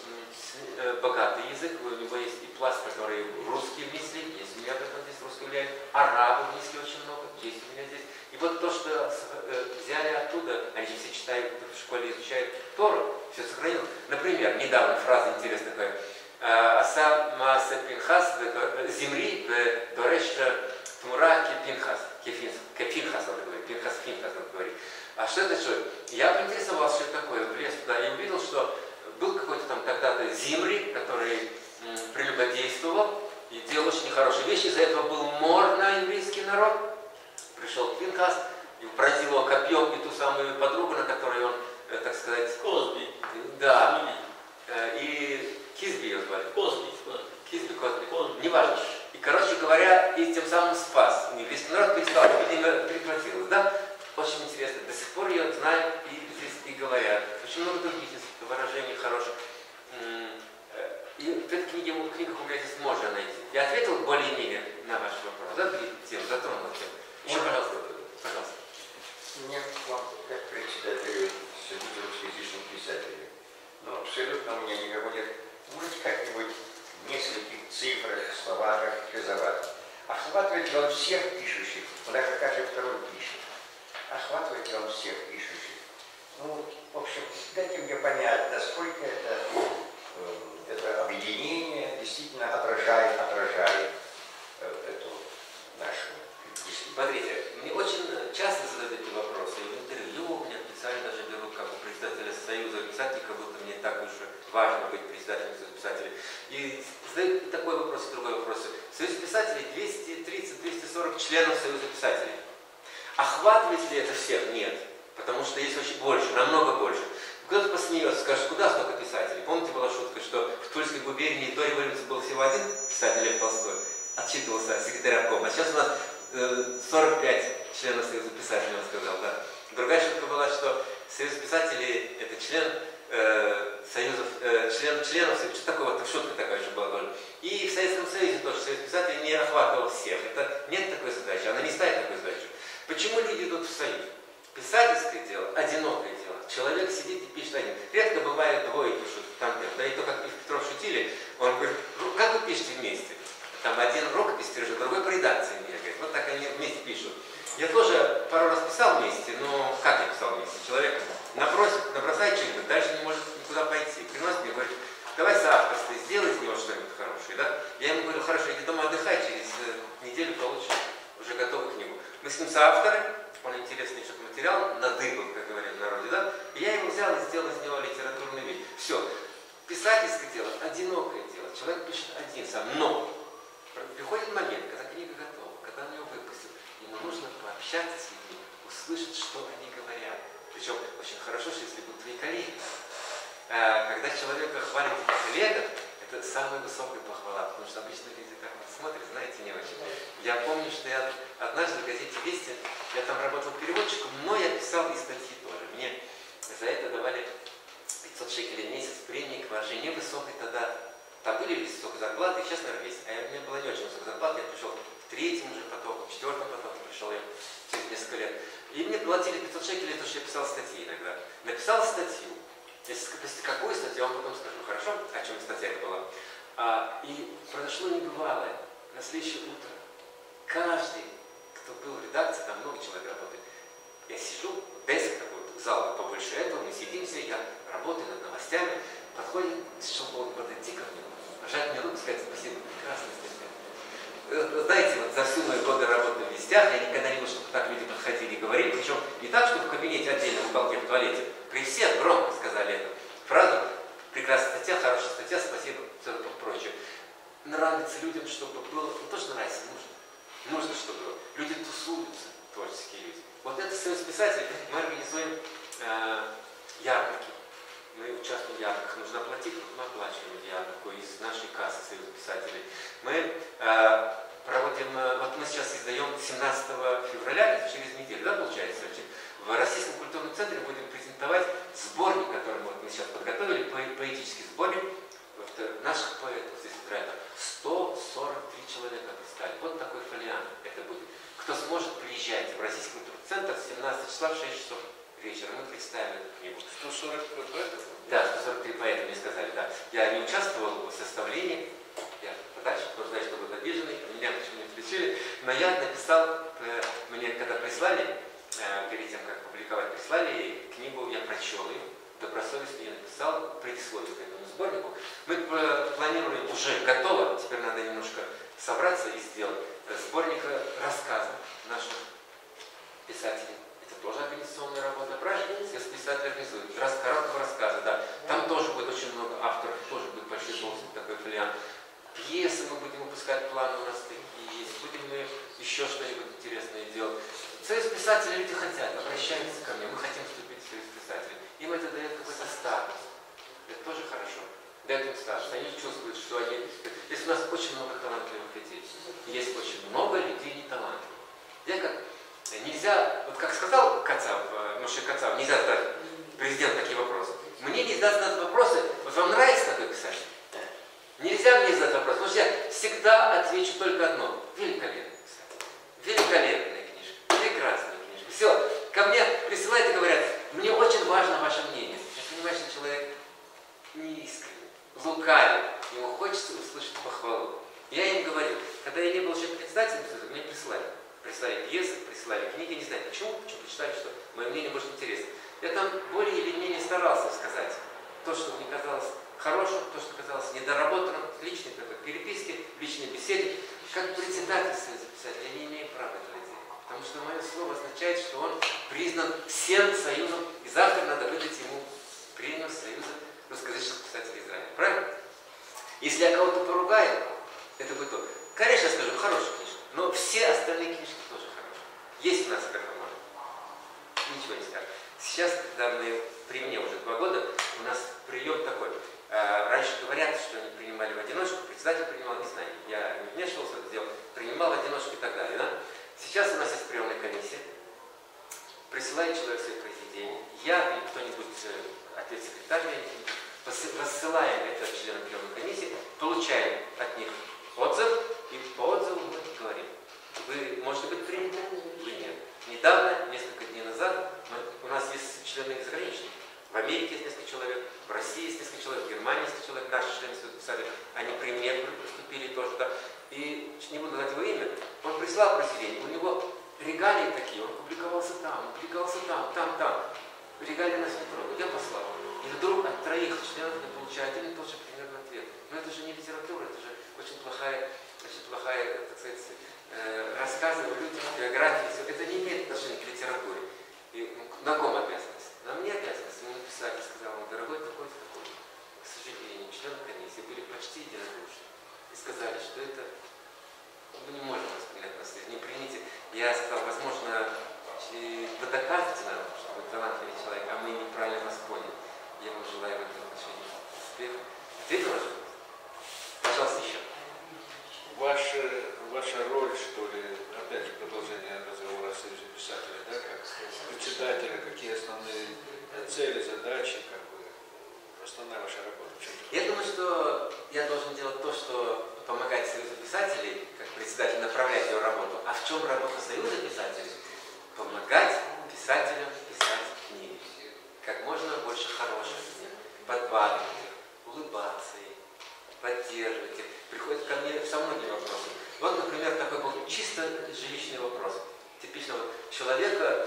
богатый язык, у него есть и пласт, который русский внесли, есть у меня здесь русский влияет, арабы внесли очень много, есть у меня здесь. И вот то, что взяли оттуда, они же все читают, в школе изучают Тору, все сохранилось. Например, недавно фраза интересная такая. Аса Маасе Пинхас Зимри Дореш Тмура Кепинхас. Кепинхас он говорит. Пинхас он говорит. А что это что? Я поинтересовался, что это такое. Влез туда и увидел, что был какой-то там когда-то Зимри, который прелюбодействовал и делал очень нехорошие вещи. Из-за этого был мор на еврейский народ. Пришел Пинхас и пронзил его копьем, и ту самую подругу, на которой он, так сказать... Косби. Да. И Кисби ее звали. Косби. Кисби. Неважно. И, короче говоря, и тем самым спас. Еврейский народ перестал, видимо, прекратилось, да? Очень интересно. До сих пор ее знают и говорят. Очень много других выражений хороших. И в этой книгах у меня здесь можно найти. Я ответил более-менее на ваш вопрос, да, тему, затронул тему. Еще, пожалуйста. Мне к вам, как председателю Союза русскоязычных писателей, но абсолютно у меня никого нет. Можете как-нибудь в нескольких цифрах, словах характеризовать? Охватывает ли он всех пишущих? Даже каждый второй пишет. Охватывает ли он всех пишущих? Ну, в общем, дайте мне понять, насколько это объединение действительно отражает эту нашу действительность. Смотрите, мне очень часто задают эти вопросы, и в интервью у меня специально даже берут как у председателя Союза писателей, как будто мне так уж важно быть председателем Союза писателей. И задают такой вопрос и другой вопрос. В Союзе писателей 230-240 членов Союза писателей. Охватывает ли это всех? Нет. Потому что есть очень больше, намного больше. Кто-то посмеется, скажет, куда столько писателей? Помните, была шутка, что в Тульской губернии до революции был всего один писатель, Лев Толстой, отчитывался секретарь обкома. А сейчас у нас 45 членов Союза писателей, он сказал, да. Другая шутка была, что Союз писателей это член членов, что такое, вот шутка такая же была тоже. И в Советском Союзе тоже Союз писателей не охватывал всех. Это нет такой задачи, она не ставит такой задачи. Почему люди идут в Союз? Писательское дело, одинокое дело. Человек сидит и пишет один. Редко бывает двое пишут в тандем. Да и то, как Петров шутили, он говорит, как вы пишете вместе? Там один рукопись держит, другой по редакции бегает. Вот так они вместе пишут. Я тоже пару раз писал вместе, но как я писал вместе? Человек набросает что-нибудь, дальше не может никуда пойти. Приносит мне, говорит, давай соавторство, сделай из него что-нибудь хорошее. Да? Я ему говорю, хорошо, иди дома отдыхай, через неделю получишь уже готовую книгу. Мы с ним соавторы, он интересный что-то материал, надыбал, как говорят в народе, да? И я его взял и сделал из него литературный вид. Все. Писательское дело, одинокое дело. Человек пишет один сам, но приходит момент, когда книга готова, когда он ее выпустил, ему нужно пообщаться с людьми, услышать, что они говорят. Причем очень хорошо, что если будут твои коллеги. Когда человека хвалит коллега, это самая высокая похвала, потому что обычно люди так вот смотрят, знаете, не очень. Я помню, что я однажды в газете «Вести», я там работал переводчиком, но я писал и статьи тоже. Мне за это давали 500 шекелей в месяц премии, к жене высокой тогда. Там были высокие зарплаты, сейчас, наверное, есть. А у меня была не очень высокая зарплата, я пришел в третьем уже потоке, в четвертом потоке пришел я через несколько лет. И мне платили 500 шекелей, потому что я писал статьи иногда. Написал статью. Если спросите, какую статью, я вам потом скажу, хорошо, о чем статья это была. И произошло небывалое. На следующее утро каждый, кто был в редакции, там много человек работает, я сижу, деск такой, зал побольше этого, мы сидимся, я работаю над новостями, подходит, чтобы он подойти ко мне, пожать мне руку, сказать спасибо, прекрасная статья. Знаете, вот за всю мою годы работы в вестях я никогда не видел, чтобы так люди подходили и говорили, причем не так, что в кабинете отдельно, в уголке, в туалете, при всех громко сказали эту фразу, прекрасная статья, хорошая статья, спасибо, все прочее. Нравится людям, чтобы было, ну тоже нравится, нужно, чтобы люди тусуются, творческие люди. Вот это Союз писателей, мы организуем ярмарки. Мы участвуем в ярмарках, нужно оплатить, мы оплачиваем ярмарку из нашей кассы Союза писателей. Мы проводим, вот мы сейчас издаем 17 февраля, это через неделю, да, получается, в Российском культурном центре будем презентовать сборник, который мы сейчас подготовили, поэтический сборник наших поэтов. Здесь играет 143 человека представили. Вот такой фолиант это будет. Кто сможет, приезжайте в Российский культурный центр 17 числа в 6 часов вечера. Мы представим эту книгу. 140 поэтов? Да, 143 поэта мне сказали, да. Я не участвовал в составлении, я подальше, потому что, что будут обижены, меня почему не включили, но я написал, мне когда прислали, перед тем, как публиковать, прислали книгу, я прочел ее, добросовестно я написал предисловие к этому сборнику. Мы планируем, уже готово, теперь надо немножко собраться и сделать сборник рассказов наших писателей. Это тоже организационная работа, правильно? Если писатель организует короткого рассказа, да. Там тоже будет очень много авторов, тоже будет большой толстый такой фолиант. Пьесы мы будем выпускать, планы у нас такие есть. Будем мы еще что-нибудь интересное делать. В Союз писателей люди хотят, обращаются ко мне, мы хотим вступить в Союз писателей. Им это дает какой-то статус. Это тоже хорошо. Дает им статус. Они чувствуют, что они... Если у нас очень много талантливых людей, есть очень много людей неталантливых. Нельзя, вот как сказал Кацав, Муше Кацав, нельзя задать президенту такие вопросы. Мне нельзя задать вопросы, вот вам нравится такой писатель? Нельзя мне задать вопрос, потому что я всегда отвечу только одно. Великолепный писатель. Великолепная книжка. Прекрасная книжка. Все. Ко мне присылают и говорят, мне очень важно ваше мнение. Я понимаю, что человек неискренний, лукавый. Ему хочется услышать похвалу. Я им говорю, когда я не был еще председателем, мне присылали. Прислали пьесы, прислали книги, не знаю почему почитали, что мое мнение может интересно. Я там более или менее старался сказать то, что мне казалось хорошим, то, что казалось недоработанным, в личной такой переписке, в личной беседе. Как председатель Союза писателей я не имею права этого делать, потому что мое слово означает, что он признан всем союзом, и завтра надо выдать ему премию Союза русскоязычных писателей Израиля. Правильно? Если я кого-то поругаю, это будет то. Конечно, я скажу, хорошая книжка, но все остальные книжки тоже хорошие. Есть у нас графоман. Ничего не скажу. Сейчас, когда при мне уже 2 года, у нас прием такой. Раньше говорят, что они принимали в одиночку, председатель принимал, не знаю, я не вмешивался в это дело, принимал в одиночку и так далее. Да? Сейчас у нас есть приемная комиссия, присылает человек свои произведения, я или кто-нибудь, ответ-секретарь, рассылаем это членам приемной комиссии, получаем от них отзыв, и по отзыву мы говорим, вы можете быть приняты, вы нет. Недавно, несколько дней назад, у нас есть члены заграничные. В Америке есть несколько человек, в России есть несколько человек, в Германии есть несколько человек, наши члены писали, они при мне поступили тоже. Да. И не буду называть его имя, он прислал произведение, у него регалии такие, он публиковался там, там. Регалии нас не трогают, я послал. И вдруг от 3 членов не получает один и тот же примерно ответ. Но это же не литература, это же очень плохая, так сказать, рассказы о людях, биографии, все это не имеет отношения к литературе. И на ком обязанность? На мне обязанность. Ему написали, сказал он, дорогой такой-то, такой. К сожалению, члены комиссии были почти единодушны. И сказали, что это мы не можем воспринять нас, не примите. Я сказал, возможно, вы докажете нам, что вы талантливый человек, а мы неправильно вас поняли. Я ему желаю в этом отношении успеха. Ответил ваш вопрос? Пожалуйста, еще. Ваша роль, что ли, опять же, продолжение разговора о Союзе писателей, да, как председателя, какие основные цели, задачи, как бы, основная ваша работа? Я думаю, что я должен делать то, что помогать Союзу писателей, как председатель, направлять его работу. А в чем работа Союза писателей? Помогать писателям писать книги. Как можно больше хороших книг. Подбадривать их, улыбаться им, поддерживать их. Приходят ко мне со многими вопросами. Вот, например, такой был чисто жилищный вопрос. Типично вот человека,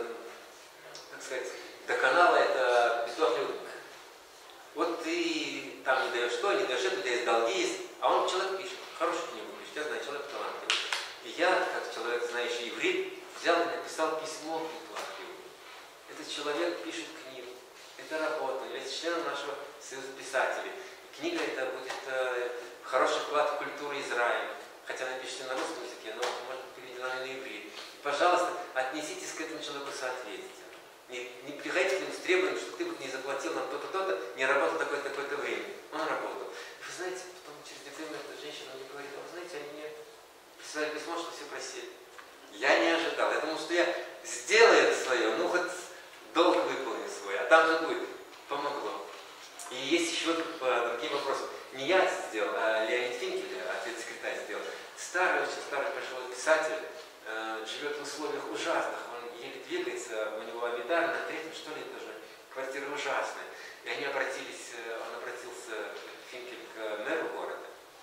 так сказать, до канала это биток людных. Вот ты там не даешь то, не даешь это, у тебя есть долги есть, а он человек пишет, хорошую книгу пишет, я знаю, человек талантливый. И я, как человек, знающий иврит, взял и написал письмо к Литваку. Этот человек пишет книгу. Это работа, является членом нашего Союза писателей. Книга это будет хороший вклад в культуру Израиля. Хотя напишите на русском языке, но может быть переведена на иврит. Пожалуйста, отнеситесь к этому человеку соответственно. Не приходите к нему с требованием, что ты вот не заплатил нам то-то, то-то, не работал такое-то время. Он работал. И вы знаете, потом через некоторое время эта женщина мне говорит, вы знаете, они мне прислали письмо, что все просили. Я не ожидал. Я думал, что я сделаю это свое, ну хоть долг выполню свой, а там же будет. Помогло. И есть еще по другим вопросам. Не я сделал, а Леонид Финкель, ответ-секретарь, сделал. Старый, очень старый пожилой писатель, живет в условиях ужасных. Он еле двигается, у него Амидар на 3-м, что ли, этаже. Квартира ужасная. И он обратился, Финкель, к мэру города,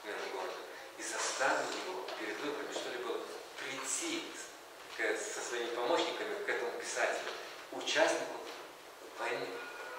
и заставил его перед выборами, что ли, было прийти со своими помощниками к этому писателю, участнику войны.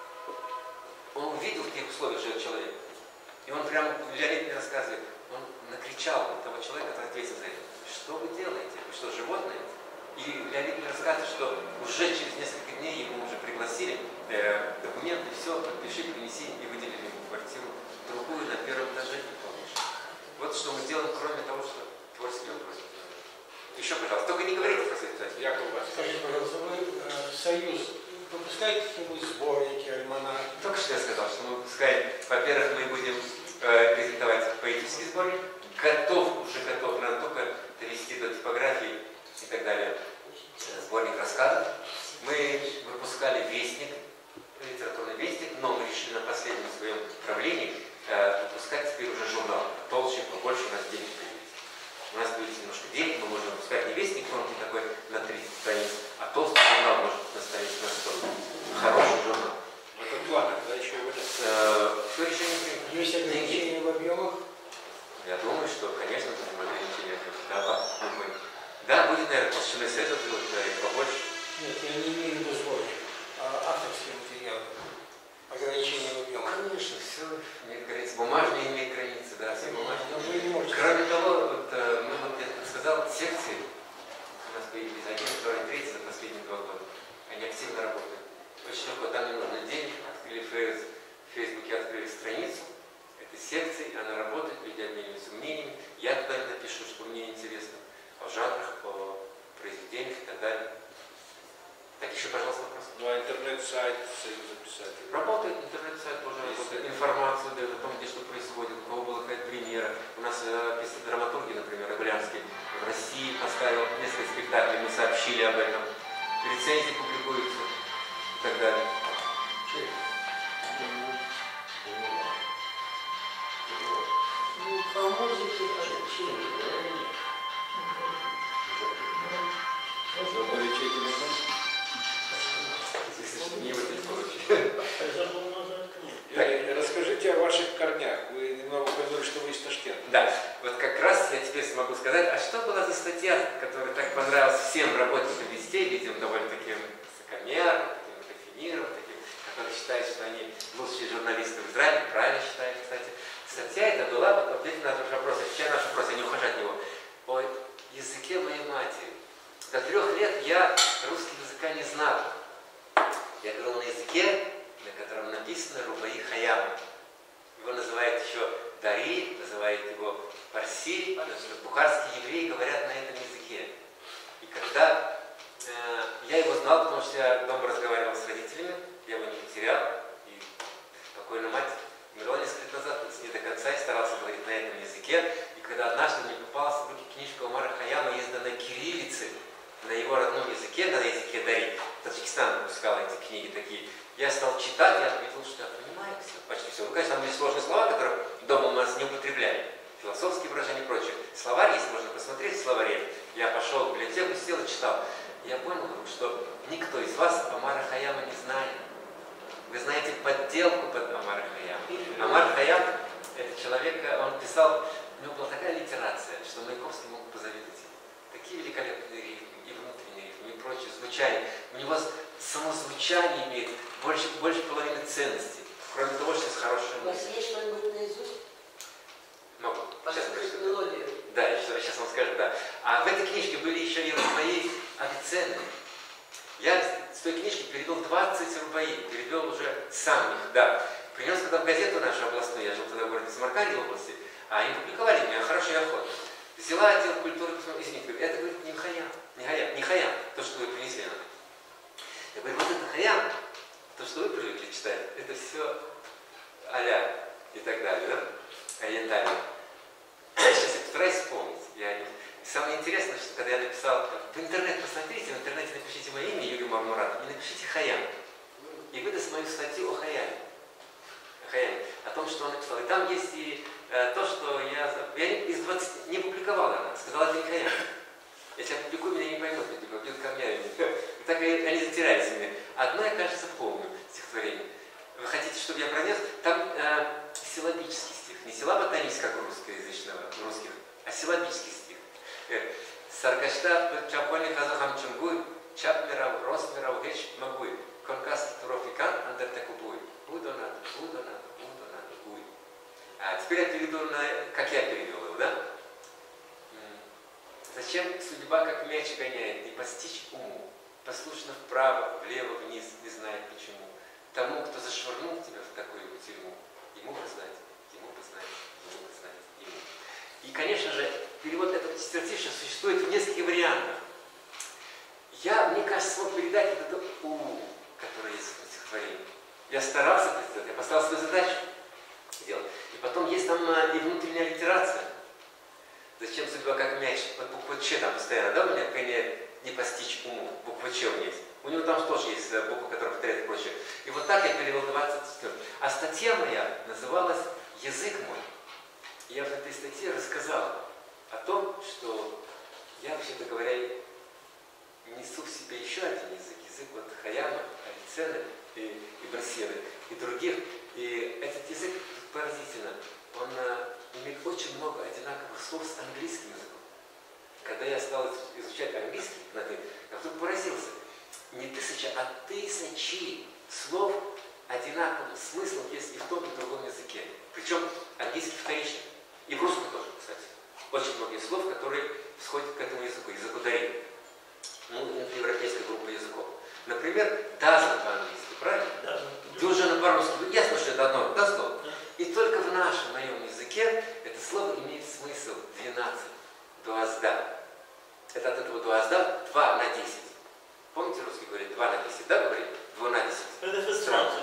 Он увидел, в каких условиях живет человек. И он прямо, Леонид мне рассказывает, он накричал на того человека, который ответил за это. Что вы делаете? Вы что, животные? И Леонид мне рассказывает, что уже через несколько дней ему уже пригласили документы, все, подпиши, принеси, и выделили ему квартиру другую на 1-м этаже, не помнишь. Вот что мы делаем, кроме того, что творческий вопрос. Еще, пожалуйста, только не говорите про свои писатели. Яков Союз выпускает какие-нибудь сборники, альманахи? Только что я сказал, что мы выпускаем, во-первых, мы будем презентовать поэтический сборник, уже готов, надо только довести до типографии и так далее. Сборник рассказов. Мы выпускали вестник, литературный вестник, но мы решили на последнем своем правлении выпускать теперь уже журнал. Толще, побольше у нас денег появится. У нас будет немножко денег, мы можем выпускать не вестник тонкий такой на 30 страниц, а толстый журнал может на страниц на 100. Хороший журнал. В этом плане, да, еще его нет. Все решение принято. Есть ограничения в объемах? Я думаю, что, конечно, будем ограничения. Да, будет, наверное, толщиной света побольше. Нет, я не имею в виду сборник, а авторские материалы. Ограничения в объемах. Конечно, все имеет границы. Бумажные имеют границы, да, все бумажные. Но вы не можете. Кроме того, вот, мы, вот, я сказал, секции у нас появились 1, 2, 3 за последние 2 года. Они активно работают. Очень легко, там не нужно денег. Открыли в Фейсбуке, открыли страницу этой секции, она работает, люди обмениваются мнениями. Я туда напишу, что мне интересно о жанрах, о произведениях и так далее. Так, еще, пожалуйста, вопрос. Ну а интернет-сайт Союза писателей? Работает, интернет-сайт тоже работает, информацию дает о том, где что происходит, у кого была какая-то премьера. У нас драматурги, например, Оглянский, в России поставил несколько спектаклей, мы сообщили об этом. Рецензии публикуются и так далее. Ну, по музыке ограничения, наверное, нет. Горячий телефон? Не вот эти получили. Расскажите о ваших корнях. Вы немного упомянули, что вы из Ташкента. Да, вот как раз я теперь смогу сказать, а что была за статья, которая так понравилась всем работникам вестей, видимо, довольно таким высокомерным, таким рафинированным, таким, которые считают, что они лучшие журналисты в Израиле, правильно считают, кстати. Статья эта была, вот ответить на наш вопрос, отвечая на наш вопрос, я не ухожу от него, о языке моей матери. До 3 лет я русского языка не знал. Я говорил на языке, на котором написано Рубаи Хаям. Его называют еще Дари, называют его Парси, потому что бухарские евреи говорят на этом языке. И когда я его знал, потому что я дома разговаривал с родителями, я его не потерял, и покойная мать умерла несколько лет назад, не до конца, и старался говорить на этом языке. И когда однажды мне попалась в руки книжка Умара Хаяма, изданная кириллицей, на его родном языке, на языке Дари, Таджикистан выпускал эти книги такие, я стал читать, я отметил, что я понимаю все, почти все. Ну, конечно, там есть сложные слова, которые дома у нас не употребляли, философские выражения и прочее. Словарь есть, можно посмотреть в словаре. Я пошел в библиотеку, сел и читал. Я понял, что никто из вас Омара Хаяма не знает. Вы знаете подделку под Омара Хаяма. Омар Хаям, это человек, он писал, у него была такая литерация, что Маяковский мог позавидовать. Такие великолепные рифмы, и внутренние рифмы, и прочее звучание. У него само звучание имеет больше половины ценностей, кроме того, что есть хорошая У вас мысль. есть что-нибудь наизусть? Могу. Сейчас Послушать мелодию. Да, сейчас вам скажу, да. А в этой книжке были еще и рубаи Авиценны. Я с той книжки перевел 20 рубаи, перевел уже сам их, да. Принес когда в газету нашу областную, я жил тогда в городе Самарканде в области, а они публиковали меня хорошей охотой. Взяла отдел культуры, извините, говорит, это, говорит, не Хаям, то, что вы принесли нам. Я говорю, вот это Хаям, то, что вы привыкли читать, это все а-ля и так далее, да, ориентально. Сейчас я постараюсь вспомнить. Самое интересное, что когда я написал, в интернет посмотрите, в интернете напишите мое имя, Юрий Мармуратов, и напишите Хаям. И выдаст мою статью о Хаяме. О том, что он написал. И там есть и то, что я из 20 не публиковал она, сказала, это не Хаям. Если я публикую, меня не поймут, люди побьют камнями. И так они затерялись мне. Одно я, кажется, помню стихотворение. Вы хотите, чтобы я пронес? Там силлабический стих. Не силлаботонический, как у русских, а силлабический стих. Саргашта чапони казахам чунгуй, чапмирав, росмирав, геч магуй, конкаски турофикан андертекубуй. Удонат, уй. Теперь я переведу как я перевел его, да? Зачем судьба как мяч гоняет, не постичь уму, послушно вправо, влево, вниз, не знает почему. Тому, кто зашвырнул тебя в такую тюрьму, ему бы знать, ему. И, конечно же, перевод этого стихотворения существует в нескольких вариантах. я, мне кажется, смог передать вот это ум, который есть в стихотворении. Я старался это сделать, я поставил свою задачу сделать. И потом есть там и внутренняя литерация. Зачем судьба как мяч? Вот буква Ч там постоянно, да, у меня не постичь уму, буква Ч у меня есть. У него там тоже есть буква, которая повторяет и прочее. И вот так я перевел 20 стих. А статья моя называлась «Язык мой». И я в этой статье рассказал о том, что я, вообще-то говоря, несу в себе еще один язык. Язык вот Хаяма, Авиценны и Брасены и других. И этот язык поразительно. Он имеет очень много одинаковых слов с английским языком. Когда я стал изучать английский, я вдруг поразился. Не тысяча, а тысячи слов одинаковым смыслом есть и в том, и в другом языке. Причем английский вторичный. И в русском тоже, кстати. Очень много слов, которые сходят к этому языку, языку дари. Ну, европейская группа языков. Например, dozen по-английски, правильно? Дюжина по-русски. Ну, ясно, что это одно, да, слово? И только в нашем, моем языке это слово имеет смысл 12. Дуазда. Это от этого дуазда 2 на 10. Помните, русские говорят 2 на 10, да, говорит? 2 на 10. Это француз,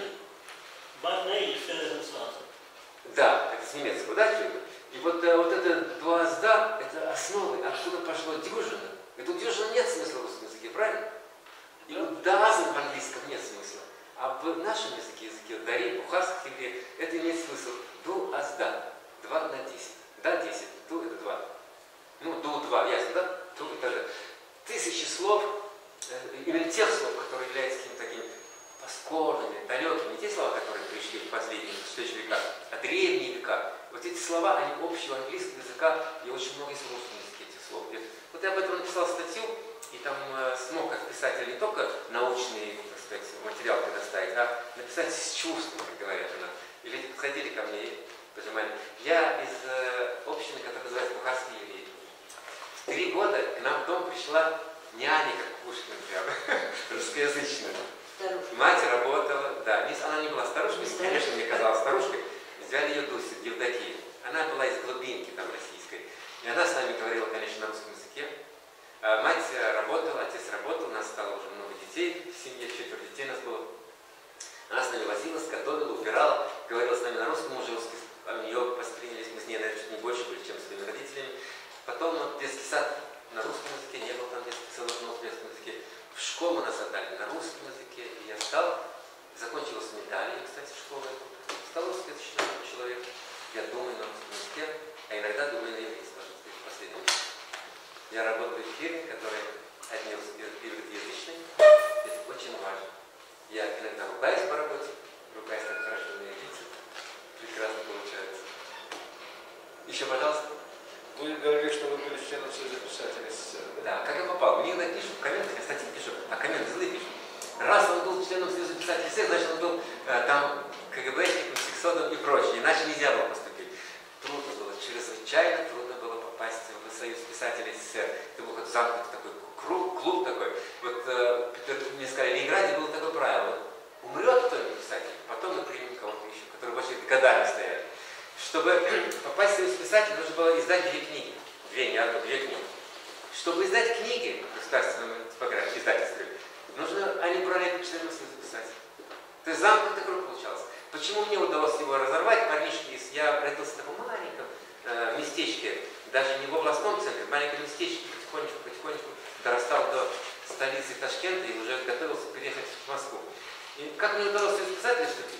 да, это с немецкого, да, чего? И вот это дуазда, это основы, откуда пошло дюжина. И тут дюжина нет смысла в русском языке, правильно? И вот дазен в английском нет смысла. А в нашем языке дари, бухарских языке, это имеет смысл дуазда. 2 на 10. Да, 10. Ду это 2. Ну, ду 2, ясно, да? Ду и так далее. Тысячи слов, именно тех слов, которые являются какими-то такими поскорными, далекими, не те слова, которые пришли в последние века, а древние века. Вот эти слова, они общего английского языка, и очень много есть в русском языке этих слов. Вот я об этом написал статью, и там смог как писатель не только научный, так сказать, материал предоставить, а написать с чувством, как говорят. И люди подходили ко мне и пожимали. Я из общины, которая называется Бухарские евреи. В 3 года к нам в дом пришла няня, как Пушкин прям, русскоязычная. Мать работала, да, она не была старушкой, конечно, мне казалась старушкой, взяли ее Дуся, Евдокия. Она была из глубинки там российской. И она с нами говорила, конечно, на русском языке. Мать работала, отец работал, у нас стало уже много детей, в семье 4 детей у нас было. Она с нами возилась, готовила, убирала, говорила с нами на русском, уже русский, у нее пострелились, мы с ней, наверное, чуть не больше были, чем с своими родителями. Потом детский сад на русском языке, не было там детских садов на русском языке. В школу нас отдали на русском языке, и я стал, закончил с медалью, кстати, школы. Стал русскоязычным человек. Я думаю на русском языке, а иногда думаю на еврейском, в последнем. Я работаю в фирме, которая одни русскоязычные. Это очень важно. Я иногда ругаюсь по работе, ругаюсь так хорошо на иврите. Прекрасно получается. Еще, пожалуйста. Вы говорили, что вы были членом Союза писателей СССР. Да, как я попал? Мне иногда пишут в комментах, я статьи пишу, а комменты злые пишут. Раз он был членом Союза писателей СССР, значит он был там КГБшником, сексодом и прочее. Иначе нельзя было поступить. Трудно было, чрезвычайно трудно было попасть в Союз писателей СССР. Это был как замкнутый такой клуб такой. Вот мне сказали, в Ленинграде было такое правило. Умрет кто-нибудь писатель, потом мы примем кого-то еще, которые вообще годами стояли. Чтобы попасть в Союз писателей, нужно было издать 2 книги. 2, не одну, 2 книги. Чтобы издать книги в государственном издательстве, они брали членов Союза писателей. То есть замкнутый круг получался. Почему мне удалось его разорвать? Парнишки, я родился в таком маленьком местечке, даже не в областном центре, в маленьком местечке, потихонечку дорастал до столицы Ташкента и уже готовился переехать в Москву. И как мне удалось Союз писателей вступить?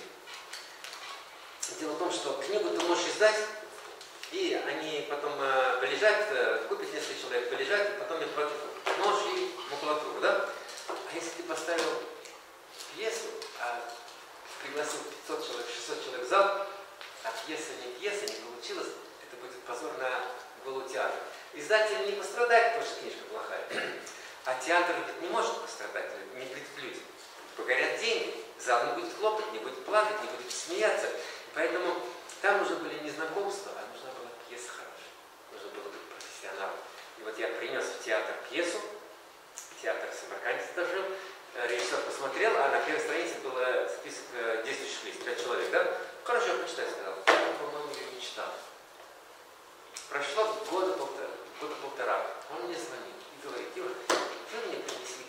Дело в том, что книгу ты можешь издать, и они потом полежат, купят несколько человек, полежат, и потом их против нож и макулатуру, да? А если ты поставил пьесу, пригласил 500 человек, 600 человек в зал, а пьеса, не получилась, это будет позор на голову театра. Издатель не пострадает, потому что книжка плохая, а театр ведь не может пострадать, не придут люди. Погорят деньги, зал не будет хлопать, не будет плакать, не будет смеяться. Поэтому там нужны были не знакомства, а нужна была пьеса хорошая. Нужно было быть профессионалом. И вот я принес в театр пьесу, театр в Самарканде жил, режиссер посмотрел, а на первой странице был список действующих лиц, 5 человек, да? Хорошо, я почитаю, сказал. Я, по-моему, ее не читал. Прошло года полтора. Он мне звонит и говорит, Юра, вы мне принесли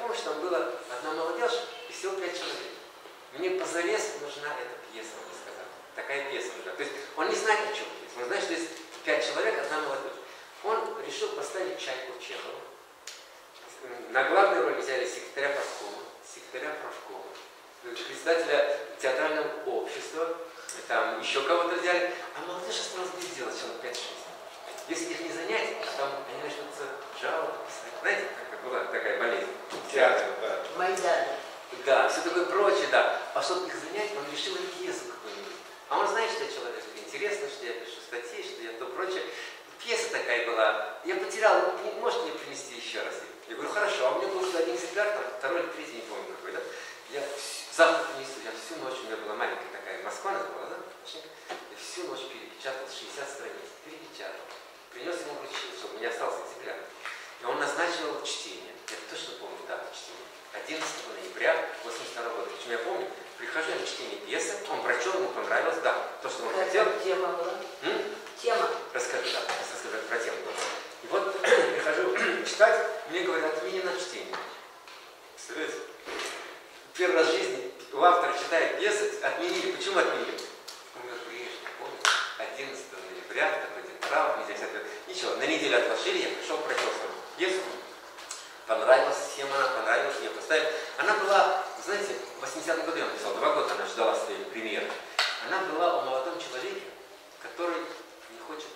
помню, что там была одна молодежь и всего 5 человек. Мне позарез нужна эта пьеса, он сказал. Такая пьеса нужна. То есть он не знает, о чем пьеса. Он знает, что есть 5 человек, одна молодежь. Он решил поставить Чайку Чехова. На главную роль взяли секретаря правкома, председателя театрального общества, там еще кого-то взяли, а молодежь осталась без дела, человек 5-6. Если их не занять, там они начнутся жалобы писать. Знаете, как была такая болезнь? Театр, да. Майдан. Да, все такое прочее, да. А чтобы их занять, он решил им пьесу какую-нибудь. А он знает, что я человек интересный, что я пишу статьи, что я то прочее. Пьеса такая была. Я потерял, можете мне принести еще раз? Я говорю, хорошо, а у меня был один экземпляр, там, второй или третий, не помню какой, да? Я завтра принесу, я всю ночь, у меня была маленькая такая, Москва называлась, да? Я всю ночь перепечатал 60 страниц, перепечатал. Принес ему вручил, чтобы у меня остался экземпляр. И он назначил чтение, я точно помню дату чтения, 11 ноября 1982 года. Причем я помню, прихожу на чтение пьесы, он прочел, ему понравилось, да, то, что он хотел. Какая тема была? Тема. Расскажу, да, расскажу про тему. И вот прихожу читать, мне говорят, отменено чтение. Представляете? Первый раз в жизни у автора читает пьесы, отменили. Почему отменили? Он говорит, прежде, помню, 11 ноября, такой день траур, нельзя писать. Ничего, на неделю отложили, я пришел, прочел свою пьесу. Понравилась схема, понравилась, ее поставили. Она была, знаете, в 80-м году я написал, 2 года она ждала своей премьеры. Она была о молодом человеке, который не хочет,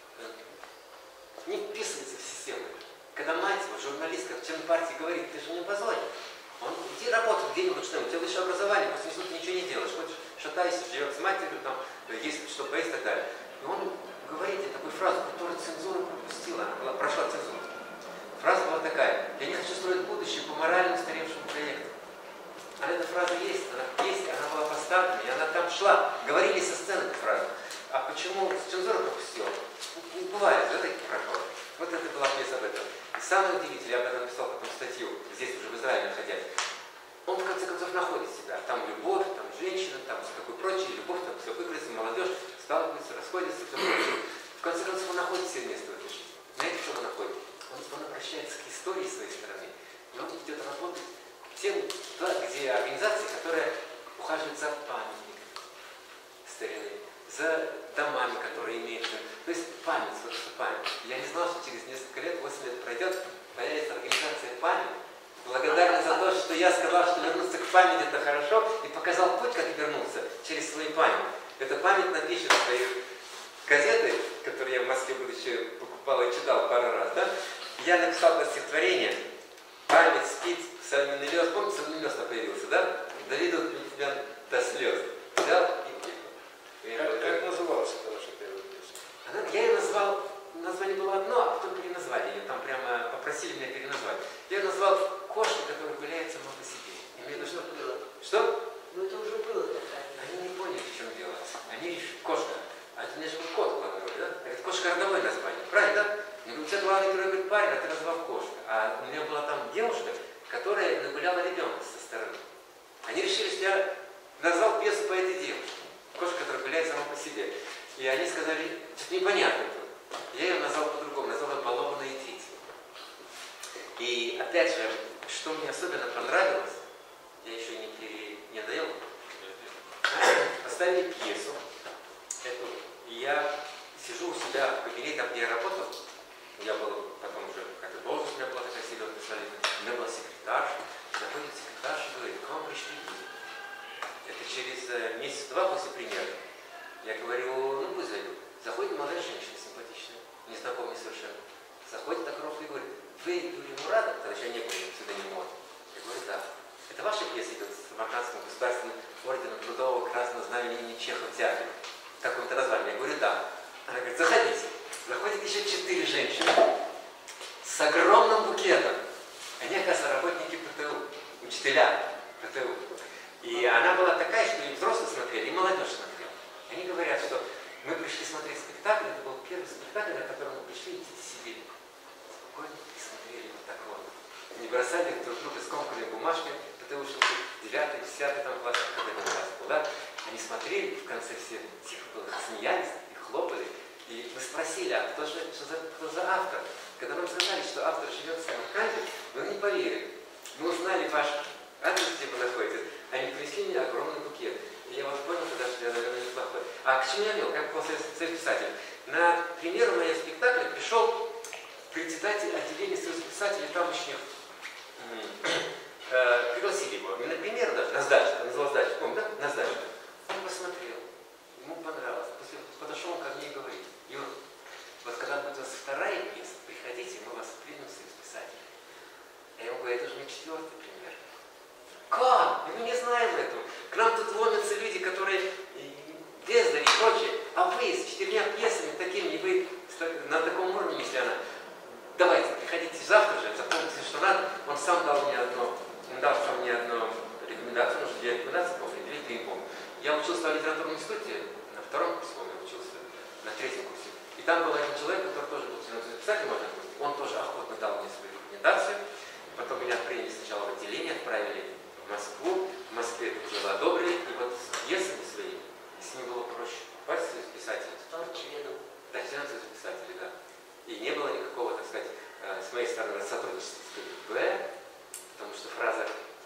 не вписывается в систему. Когда мать его, журналистка в член партии говорит, ты же не позорь. Он иди работать где-нибудь, что у тебя высшее образование, после института ничего не делаешь. Хочешь, шатайся, живет с матерью, там, есть что поесть и так далее. И он говорит такую фразу, которую цензура пропустила, она прошла цензуру. Фраза была такая, я не хочу строить будущее по морально устаревшему проекту. А эта фраза есть, она в песне, она была поставлена, и она там шла. Говорили со сцены эту фразу. А почему цензура пропустила? Не бывает, да, таких проходов. Вот это была пьеса об этом. И самое удивительное, я об этом написал потом статью, здесь уже в Израиле находясь. Он в конце концов находит себя. Там любовь, там женщина, там все такое прочее, любовь, там все выиграется, молодежь, сталкивается, расходится, все прочее. В конце концов он находит себе место в этой жизни. Знаете, что он находит? Он обращается к истории своей страны. И он идет работать тем, где организации, которые ухаживают за памятниками старины, за домами, которые имеют. То есть память, вот что память. Я не знал, что через несколько лет, 8 лет пройдет, появится организация «Память». Благодарна за то, что я сказал, что вернуться к памяти это хорошо, и показал путь, как вернуться через свою память. Эта память напишет свои газеты, которые я в Москве, будучи, покупал и читал пару раз, да? Я написал это стихотворение «Память спит, соломенный лес». Помните, соломенный лес появился, да? Доведут тебя до слез. Взял и Как называлась эта ваша первая песня? Я ее назвал, название было одно, а потом переназвали ее. Там прямо попросили меня переназвать. Я ее назвал «Кошка, которая гуляет сама по себе». Имею в виду, что? Что? Ну это уже было такая. Они не поняли, в чем дело. Они ищут кошка. А это мне же кот главный роль, да? Это кошка родовое название. Правильно, да? Я говорю, у тебя главный герой говорит парень, а ты назвал кошка. А у меня была там девушка, которая нагуляла ребенка со стороны. Они решили, что я назвал пьесу по этой девушке. Кошка, которая гуляет сама по себе. И они сказали, что-то непонятно. Я ее назвал по-другому, назвал «Балованные дети». И опять же, что мне особенно понравилось, я еще не доел, поставили пьесу эту, и я сижу у себя в кабинете, там, где я работал, я был потом уже, какая-то должность у меня была такая сильная, написали, у меня была секретарша, заходит секретарша и говорит, к вам пришли люди. Это через месяц-два после премьеры. Я говорю, ну пусть зайдут. Заходит молодая женщина симпатичная, незнакомая совершенно. Заходит так ровно и говорит, вы Юрий Мурадов, тогда еще не было псевдонима. Я говорю, да. Это ваша пьеса идет с Самаркандским государственным орденом Трудового Красного Знамени имени Чехова в театре. В каком-то названии. Я говорю, да. Она говорит, заходите. Заходит еще 4 женщины с огромным букетом. Они, оказывается, работники ПТУ, учителя ПТУ. И она была такая, что и взрослые смотрели, и молодежь смотрела. Они говорят, что мы пришли смотреть спектакль, это был первый спектакль, на котором мы пришли, и дети сидели спокойно и смотрели вот так вот. Не бросали друг друга скомканные бумажки, потому что 9-й, 10-й там класс, какой-то класс был, да? Они смотрели, в конце все тихо было, смеялись и хлопали. И мы спросили, а кто за автор? Когда нам сказали, что автор живет в Самарканде, мы не поверили. Мы узнали ваш адрес, где вы находитесь. Они принесли мне огромный букет. И я вот понял тогда, что я, наверное, неплохой. А к чему я вел? Как после Союз писателей? На премьеру моего спектакля пришел председатель отделения Союза писателей тамошних. Пригласили его. Не на премьеру даже, на сдачу. Он назвал сдачу. Помните, да? На сдачу. Он посмотрел. Ему понравилось. После подошел он ко мне и говорит: Юр, вот когда будет у вас вторая пьеса, приходите, мы вас примем в Союз писателей. Я ему говорю: это же не 4-й премьер. Как? Мы не знаем этого. К нам тут ломятся люди, которые бездари и прочее. А вы с 4 пьесами такими, вы на таком уровне, если она. Давайте, приходите завтра же, запомните, что надо. Он сам дал мне одну рекомендацию, может, 2 рекомендации, помню, 2, не помню. Я учился в литературном институте, на 2-м курсе, я учился, на 3-м курсе. И там был один человек, который тоже был членом писателя, можно сказать. Он тоже охотно дал мне свою рекомендацию. Потом меня приняли сначала в отделение, отправили в Москву. В Москве это дело одобрили. И вот с пьесами своими, с ним было проще попасть в Союз писателей. Стал членом. Да, членом Союза писателей, да. И не было никакого, так сказать, с моей стороны сотрудничества с КГБ, потому что фраза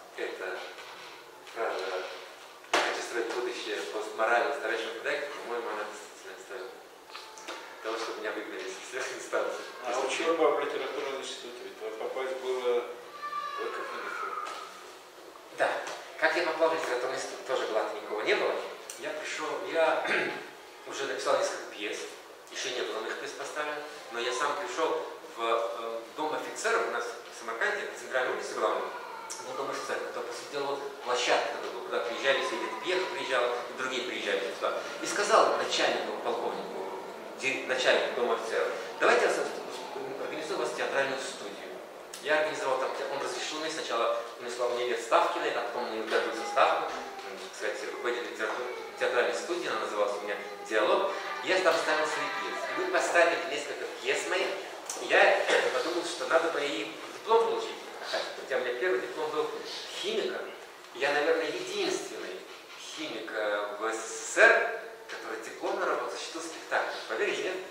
«Хочу строить будущее постморально старейшего проекта», по-моему, она действительно стоит того, чтобы меня выгнали из всех инстанций. А учеба в литературном институте, ведь попасть было только в Минифу. Да. Как я попал в литературный институт, тоже гладко никого не было. Я пришел, я уже написал несколько пьес, еще не было моих пьес поставлено, но я сам пришел в дом офицеров, у нас в Самарканде, на центральной улице главной, был дом офицеров, который, по сути дела, площадка, куда приезжали, все где-то Пьеха приезжал, и другие приезжали сюда. И сказал начальнику, полковнику, начальнику дома офицеров: давайте я организую у вас театральную студию. Я организовал там, он разрешил мне сначала, он сказал, мне нет ставки на это, а потом мне добился ставку. Кстати, руководитель театральной студии, она называлась у меня «Диалог». Я там ставил свои пьесы. И мы поставили несколько пьес моих. Я подумал, что надо бы и диплом получить. Хотя у меня первый диплом был химика. Я, наверное, единственный химик в СССР, который дипломно работал, защитил спектакль. Поверите, нет?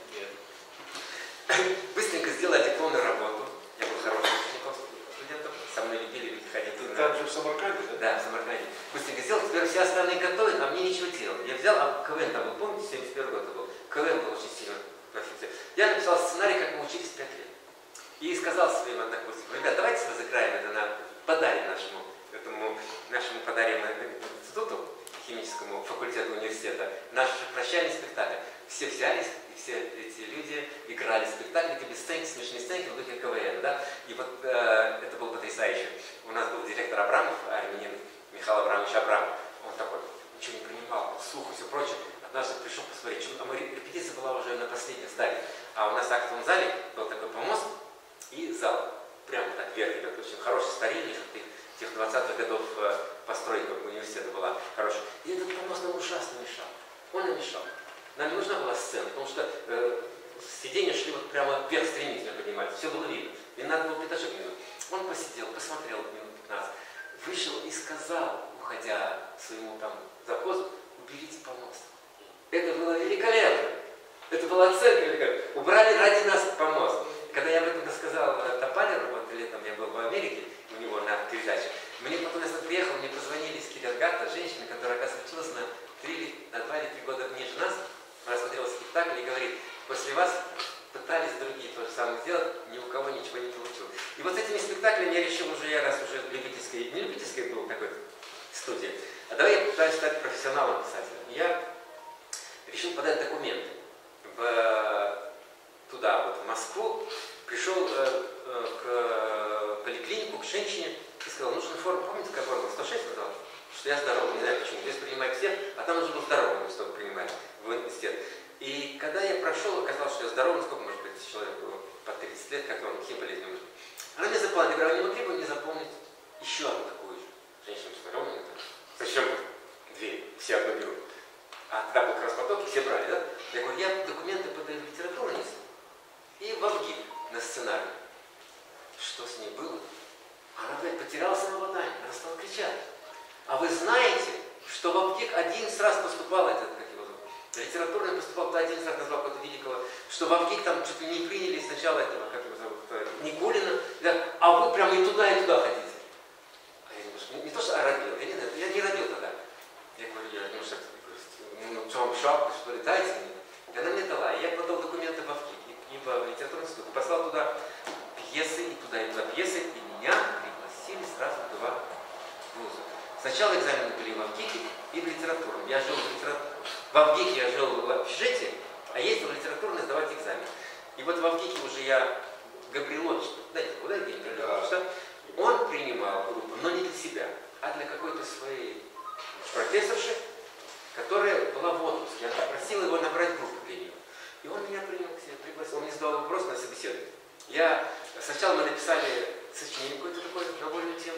Нет. Быстренько сделал дипломную работу. Я был хорошим студентом. Со мной любили люди ходить. Там же в Самарканде, да? Да, в Самарканде. Быстренько сделал, теперь все остальные готовы, а мне ничего делать. Я взял, а КВН там был, помните, 71 год это был? КВН был очень сильно профессия. Я написал сценарий, как мы учились 5 лет. И сказал своим однокурсникам: ребят, давайте разыграем это, подарим нашему подарим институту, химическому факультету университета, наш прощальный спектакль. Все взялись, и все эти люди играли спектакль, такие сценки, смешные сценки в духе КВН, да? И вот это было потрясающе. У нас был директор Абрамов, армянин Михаил Абрамович Абрамов. Он такой, ничего не принимал, слух и все прочее. Однажды пришел посмотреть, а репетиция была уже на последней стадии. А у нас в актовом зале был такой помост и зал. Прямо так вверх идет, очень хороший, старинный, тех 20-х годов постройка университета была хорошая. И этот помост нам ужасно мешал. Он нам мешал. Нам не нужна была сцена, потому что сиденья шли вот прямо вверх стремительно поднимались, все было видно. И надо было пятачок минут. Он посидел, посмотрел минут 15, вышел и сказал, уходя своему там завхозу: уберите помост. Это было великолепно. Это была оценка великолепная. Убрали ради нас помост. Когда я об этом рассказал Топалеру, вот летом я был в Америке, у него на передаче, мне потом, если приехал, мне позвонили из Кирьяргата, женщина, которая, оказывается, училась на 2 или 3 года ниже нас, она смотрела спектакль и говорит: после вас пытались другие то же самое сделать, ни у кого ничего не получилось. И вот с этими спектаклями я решил уже, раз уже любительской, не любительской был такой студии, а давай я пытаюсь стать профессионалом писателем. Я решил подать документы туда, вот в Москву, пришел к поликлинику, к женщине и сказал: нужна форма, помните, какая форма? 106 сказал, что я здоровый, не знаю почему, здесь принимают всех, а там нужно было здоровым, чтобы принимать в университет. И когда я прошел, оказалось, что я здоровый, сколько может быть человеку по 30 лет, как он, какие болезни может быть. Она мне заполнила, я говорю: не могли бы мне заполнить еще одну такую же? Женщина смотрела мне, зачем 2, все одну берут. А тогда был как раз поток, и все брали, да? Я говорю: я документы подаю в литературный институт и в ВГИК на сценарий. Что с ней было? Она, блядь, потеряла самообладание, она стала кричать. А вы знаете, что в ВГИК 11 раз поступал этот, как его зовут, литературный поступал, туда 11 раз назвал какого-то великого, что в ВГИК там чуть ли не приняли сначала этого, как его зовут, Никулина, да, а вы прямо и туда хотите. шапку, что ли, дайте мне. И она мне дала. И я подал документы в ВГИК и в литературный институт. Послал туда пьесы, и туда пьесы, и меня пригласили сразу в 2 вуза. Сначала экзамены были в ВГИКе и в литературном. Я жил в ВГИКе я жил в общежитии, а ездил в литературный сдавать экзамен. И вот в ВГИКе уже я Габрилович, знаете, куда Евгений Габрилович, да? Он принимал группу, но не для себя, а для какой-то своей профессорши, которая была в отпуске. Она попросила его набрать группу для нее. И он меня принял к себе, пригласил. Он мне задал вопрос на собеседование. Сначала мы написали сочинение какое-то такое на вольную тему.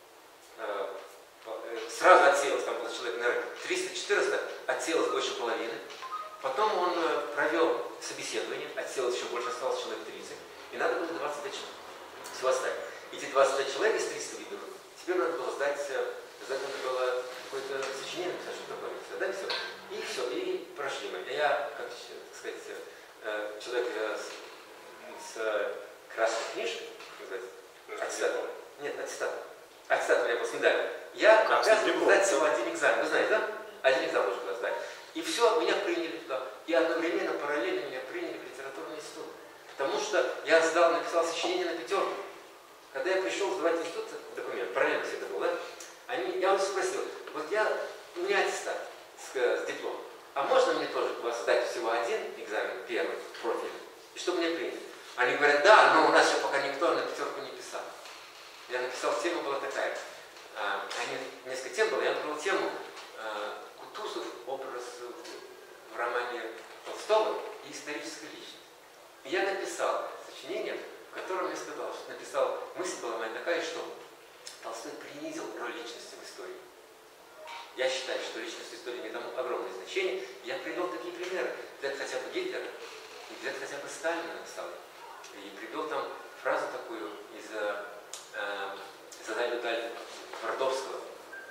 Сразу отсеялось, там было человек, наверное, 300-400, отсеялось больше половины. Потом он провел собеседование, отсеялось еще больше, осталось человек 30. И надо было 25 человек. Все оставить. Эти 25 человек из 300 выберут. Теперь надо было сдать, надо было какое-то сочинение, что такое, да, все. И все, и прошли мы. Я, как сказать, человек с красной книжкой, аттестат. Нет, аттестат. Аттестат у меня был с медалью. Я обязан сдать всего 1 экзамен. Вы знаете, да? 1 экзамен нужно сдать. И все, меня приняли туда. И одновременно, параллельно меня приняли в литературный институт. Потому что я написал сочинение на 5. Когда я пришел сдавать в институт документ, параллельно все это было, да? Я вас спросил, вот у меня аттестат с дипломом, а можно мне тоже у вас сдать всего 1 экзамен, первый, профиль, и чтобы меня приняли? Они говорят, да, но у нас еще пока никто на 5 не писал. Я написал, тема была такая, несколько тем было, я выбрал тему Кутузов, образ в романе Толстого и историческая личность. И я написал сочинение, в котором я сказал, что написал, мысль была моя такая, что Толстой принизил роль личности в истории. Я считаю, что личность в истории не дано огромное значение. Я привел такие примеры. Взять хотя бы Гитлера, и взять хотя бы Сталина написал. И привел там фразу такую из «Задали даль» Твардовского.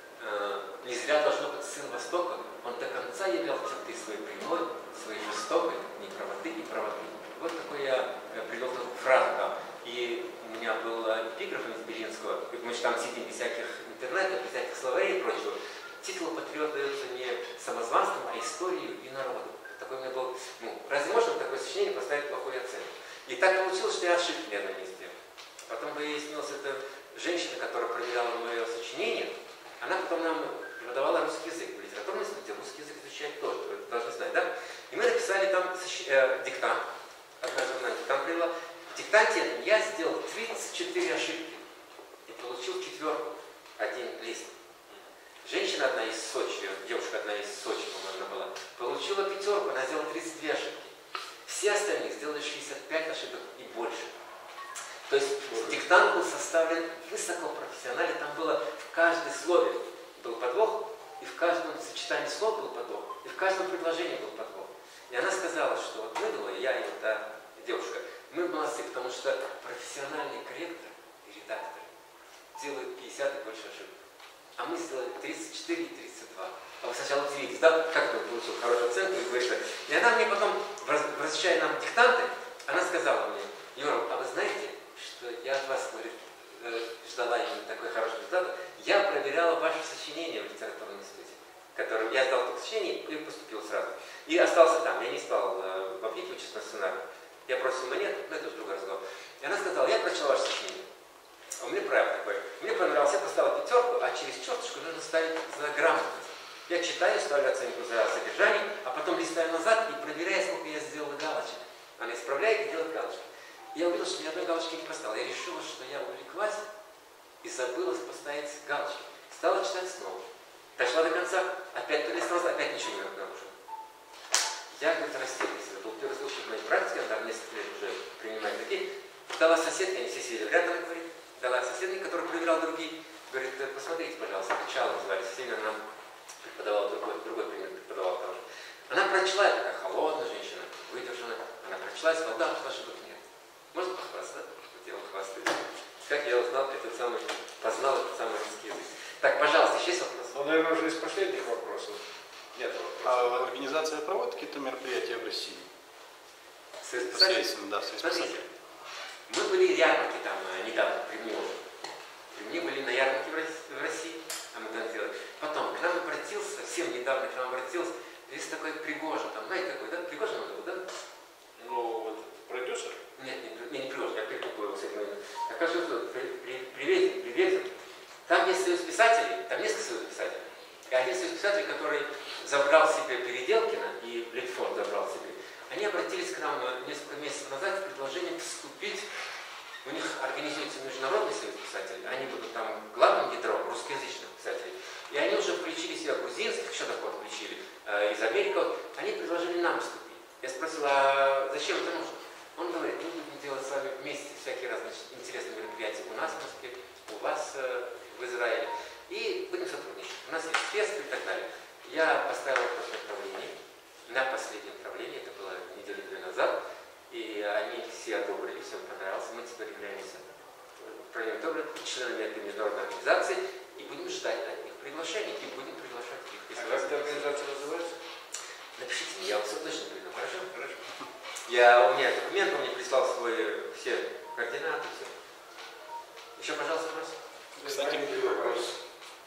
Не зря должно быть сын Востока, он до конца являл черты своей прямой, своей жестокой, неправоты и правоты. Вот такой я привел такую фразу там. И у меня был эпиграф из Белинского, мы же там сидим без всяких интернетов, без всяких словарей и прочего. Титул «Патриот» дается не самозванством, а историей и народом. Такой у меня был, разве можно в такое сочинение поставить плохую оценку? И так получилось, что я ошибки ни одной не сделал. Потом выяснилось, это женщина, которая проверяла мое сочинение, она потом нам преподавала русский язык. В литературном институте русский язык изучать тоже, вы должны знать, да? И мы написали там диктант. Однажды она диктант привела. В диктанте я сделал 34 ошибки и получил 4, 1 лист. Женщина одна из Сочи, девушка одна из Сочи, по-моему, она была, получила 5, она сделала 32 ошибки. Все остальные сделали 65 ошибок и больше. То есть диктант был составлен высокопрофессионально, там было в каждом слове был подвох, и в каждом сочетании слов был подвох, и в каждом предложении был подвох. И она сказала, что вот мы двое, я и вот та девушка, мы молодцы, потому что профессиональный корректор и редактор делают 50 и больше ошибок. А мы сделали 34 и 32. А вы сначала удивитесь, да, как ты получил хорошую оценку, и говоришь, и она мне потом, возвращая нам диктанты, она сказала мне, Юра, а вы знаете, что я от вас, говорит, ждала именно такой хороший результат. Я проверяла ваше сочинение в литературном институте, которым я сдал только сочинение и поступил сразу. И остался там, я не стал в ВГИКе учиться на сценарию. Я бросил монету, но это уже другой разговор. И она сказала, я прочла ваше сочинение. А у меня правило такое. Мне понравилось, я поставила 5, а через черточку нужно ставить за грамотность. Я читаю, ставлю оценку за содержание, а потом листаю назад и проверяю, сколько я сделала галочек. Она исправляет и делает галочки. Я увидел, что ни одной галочки не поставила. Я решила, что я увлеклась и забыла поставить галочки. Стала читать снова. Дошла до конца, опять пролистала назад, опять ничего не обнаружила. Я, говорит, растерялась. Это был первый случай в моей практике, она там несколько лет уже принимает такие. Дала соседке, они все сидели рядом, она говорит, дала соседке, который проверял другие, говорит, посмотрите, пожалуйста, Чала назывались, сильно нам преподавала другой пример преподавал там же. Она прочла, такая холодная женщина, выдержанная, она прочла и сказала, да, ошибок нет. Можно похвастаться, что я хвастаюсь. Как я узнал познал этот самый русский язык. Так, пожалуйста, еще есть вопрос? Ну, наверное, уже из последних вопросов. Нет вопросов. А организация проводит какие-то мероприятия в России? Посредством, да, смотрите, мы были ярмарки там недавно, при мне уже. При мне были на ярмарке в России, а мы там делали. Потом к нам обратился, совсем недавно к нам обратилась Есть такой Пригожин, там, знаете, такой, да? Пригожин он был, да? Ну, вот продюсер? Нет, не Пригожин, я перепутал его с этим. Я кажу, привет. Там есть союз писателей, там несколько союз писателей. И один союз писателей, который забрал себе Переделкина, и Литфорд забрал себе, они обратились к нам несколько месяцев назад с предложением вступить. У них организуется международный союз писателей, они будут там главным гидром русскоязычных писателей. И они уже включили себя грузинских, еще такое включили, из Америки. Они предложили нам вступить. Я спросил, а зачем это нужно? Он говорит, мы будем делать с вами вместе всякие разные интересные мероприятия у нас в Москве, у вас в Израиле. И будем сотрудничать. У нас есть фест и так далее. Я поставил вопрос направления, на последнее направление, это было недели 2 назад. И они все одобрили, всем понравилось. Мы теперь являемся членами этой международной организации и будем ждать от них приглашений. И будем приглашать их. А как эта организация называется? Напишите мне, я вам все точно приду. Хорошо? Хорошо. У меня документ, он мне прислал все координаты, все. Еще, пожалуйста, вопрос. Кстати, вопрос.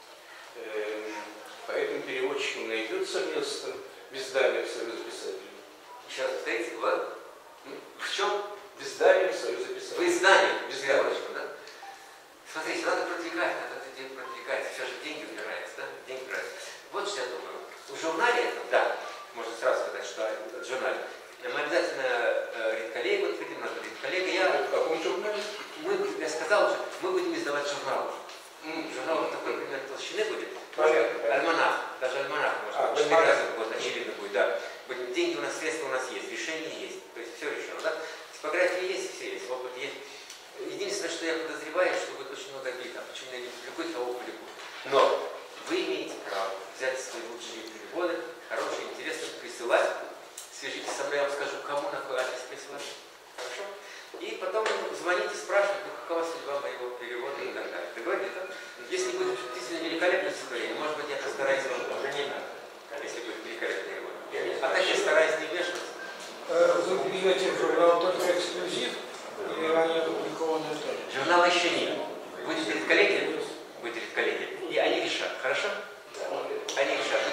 Поэтому переводчикам найдется место в издании Союза писателей? Еще раз повторите, ладно? В чем? В издании Союза писателей. В издании, без переводчиков, да? Смотрите, надо продвигать, все же деньги упираются, да? Деньги упираются. Вот что я думаю. В журнале этом, да, можно сразу сказать, что в журнале. Мы обязательно редколлегу отведем, надо редколлега. В каком журнале? Я сказал уже, мы будем издавать журнал. Журнал такой, примерно, толщины будет. Понятно. Альманах, даже альманах, может быть, 4 раза в год, очевидно будет, да. Деньги у нас, средства у нас есть, решения есть, то есть все решено, да. Типографии есть, все есть, опыт есть. Единственное, что я подозреваю, что будет очень много обид, а почему я не публикую, того публикую. Но вы имеете право взять свои лучшие переводы, хорошие, интересные, присылать. Свяжитесь со мной, я вам скажу, кому на какой адрес присылать. Хорошо? И потом звоните, спрашивайте, какова судьба моего перевода и так далее. Договорились, да? Если будет действительно великолепное стихотворение, может быть, я постараюсь вам уже не надо, если будет великолепный перевод. А так я стараюсь не вмешиваться. Вы передаете в журнал только эксклюзив, или они опубликованы тоже? Журнала еще нет. Будет редколлегия? Будет редколлегия. И они решат, хорошо? Они решат.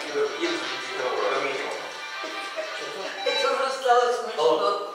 Это уже стало смешно.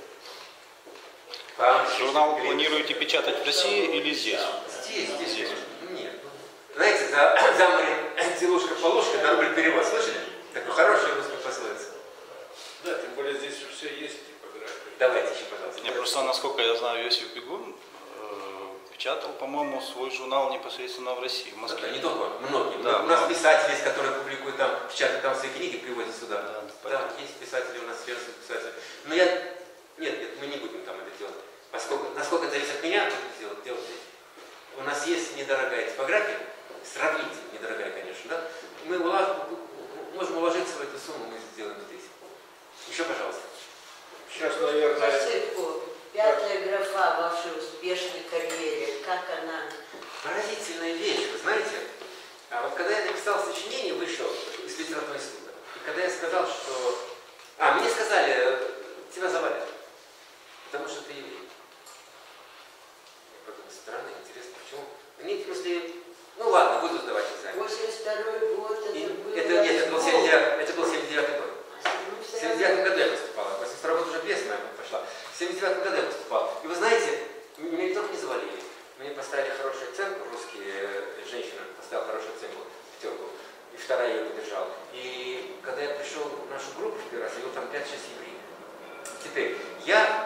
Журнал планируете печатать в России или здесь? Здесь. Нет. Знаете, за море делушка-полушка, на рубль перевод. Слышали? Такой хороший русский пословица. Да, тем более здесь все есть типография. Давайте еще, пожалуйста. Не, просто, насколько я знаю, Иосиф Бегун печатал, по-моему, свой журнал непосредственно в России, в Москве. Не только, многие. Да, у нас писатели есть, которые публикуют там, печатают там свои книги, привозят сюда. Да, есть писатели, у нас членские писатели. Но нет, мы не будем там это делать. Поскольку, насколько это зависит от меня, будем делать здесь. У нас есть недорогая типография, сравнительно недорогая, конечно, да? Мы можем уложиться в эту сумму, мы сделаем здесь. Еще, пожалуйста. Сейчас, наверное... Посыпку. 5-я графа в вашей успешной карьере. Как она? Поразительная вещь, вы знаете. А вот когда я написал сочинение, вышел из литературного института, и когда я сказал, что... мне сказали, тебя завалят, потому что ты еврей. Я подумал, странно, интересно, почему? Они в смысле, ну ладно, буду сдавать экзамен. 82-й год, Это был 79-й год. В 79 году я поступал, в 82 год уже пьеса моя пошла. В 79 году я поступал. И вы знаете, меня не только не завалили, мне поставили хорошую оценку, русские женщины поставила хорошую оценку, 5. И вторая ее поддержала. И когда я пришел в нашу группу в первый раз, я был там 5-6 евреев. Теперь, я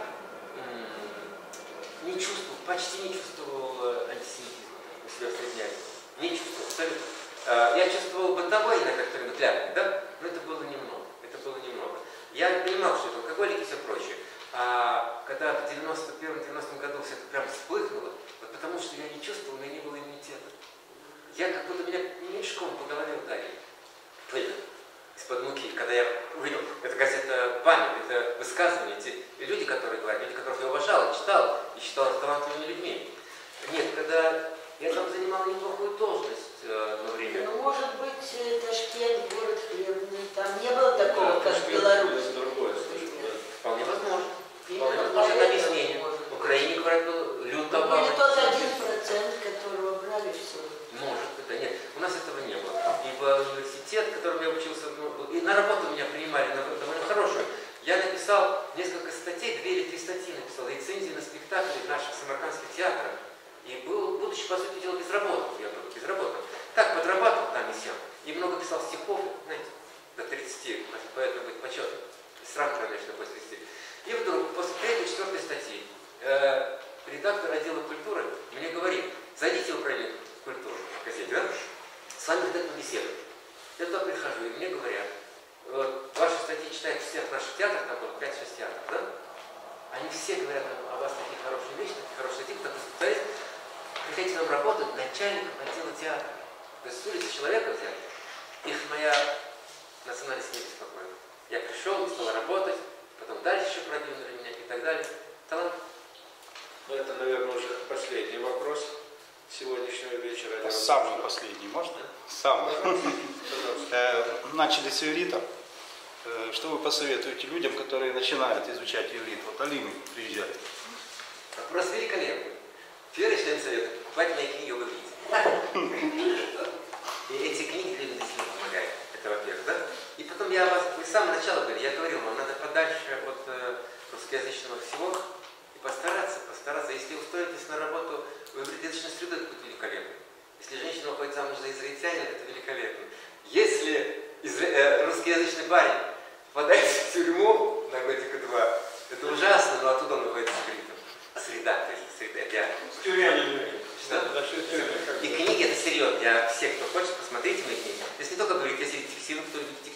почти не чувствовал антисемитизма у себя в Среднеазии. Не чувствовал, абсолютно. Я чувствовал бытовой иногда кто-нибудь ляпнет, да? Но это было немного. Я понимал, что это алкоголики и все прочее. А когда в 91-90 году все это прям вспыхнуло, вот потому что я не чувствовал, у меня не было иммунитета. Я как будто меня мешком по голове ударили. Пыль из-под муки. Когда я увидел, это газета «Память», это высказывания, те люди, которые говорят, люди, которых я уважал, читал и считал талантливыми людьми. Нет, когда я там занимал неплохую должность на время. Ну, может быть, Ташкент, город хлебный, там не было такого, как в Беларуси. Вполне возможно. Вполне возможно, это объяснение. В Украине, говорят, был люто. Были тот 1%, которого брали все. Может быть, да нет. У нас этого не было. И в университет, в котором я учился, и на работу меня принимали, довольно хорошую. Я написал несколько статей, 2 или 3 статьи написал, рецензии на спектакли наших самаркандских театров. И был, будучи, по сути дела, безработным, я был безработным. Так, подрабатывал там и сям. И много писал стихов, знаете, до 30, поэтому быть почетным. Срам, конечно, после 30. И вдруг, после 3-4 статьи, редактор отдела культуры мне говорит: зайдите в управление культуры, в газете, да? С вами хотят побеседовать. Я туда прихожу, и мне говорят: вот, ваши статьи читают всех наших театров, там было 5-6 театров, да? Они все говорят о вас такие хорошие вещи, такие хорошие статьи, так и приходите нам работать начальником отдела театра. То есть с улицы человека взяли. Их моя национальность не беспокоит. Я пришел, стал работать, потом дальше еще продвинули меня и так далее. Талант. Ну, это, наверное, уже последний вопрос сегодняшнего вечера. Самый последний, можно? Самый. Начали с иврита. Что вы посоветуете людям, которые начинают изучать иврит? Вот Алины приезжали. Вопрос великолепный. Первый член совета – покупать мои книги об иврите. И эти книги людям действительно помогают. Это во-первых, да? И потом я вас, вы с самого начала говорили, я говорил, вам надо подальше от русскоязычного всего и постараться. Если устроитесь на работу в ивритоязычной среду, это будет великолепно. Если женщина уходит замуж за израильтянина, это великолепно. Если русскоязычный парень попадает в тюрьму на годика 2, это ужасно, но оттуда он выходит с ивритом. Среда, я... Что? И книги это серьезно. Все, кто хочет, посмотрите мои книги. Здесь не только говорить, если те, кто любит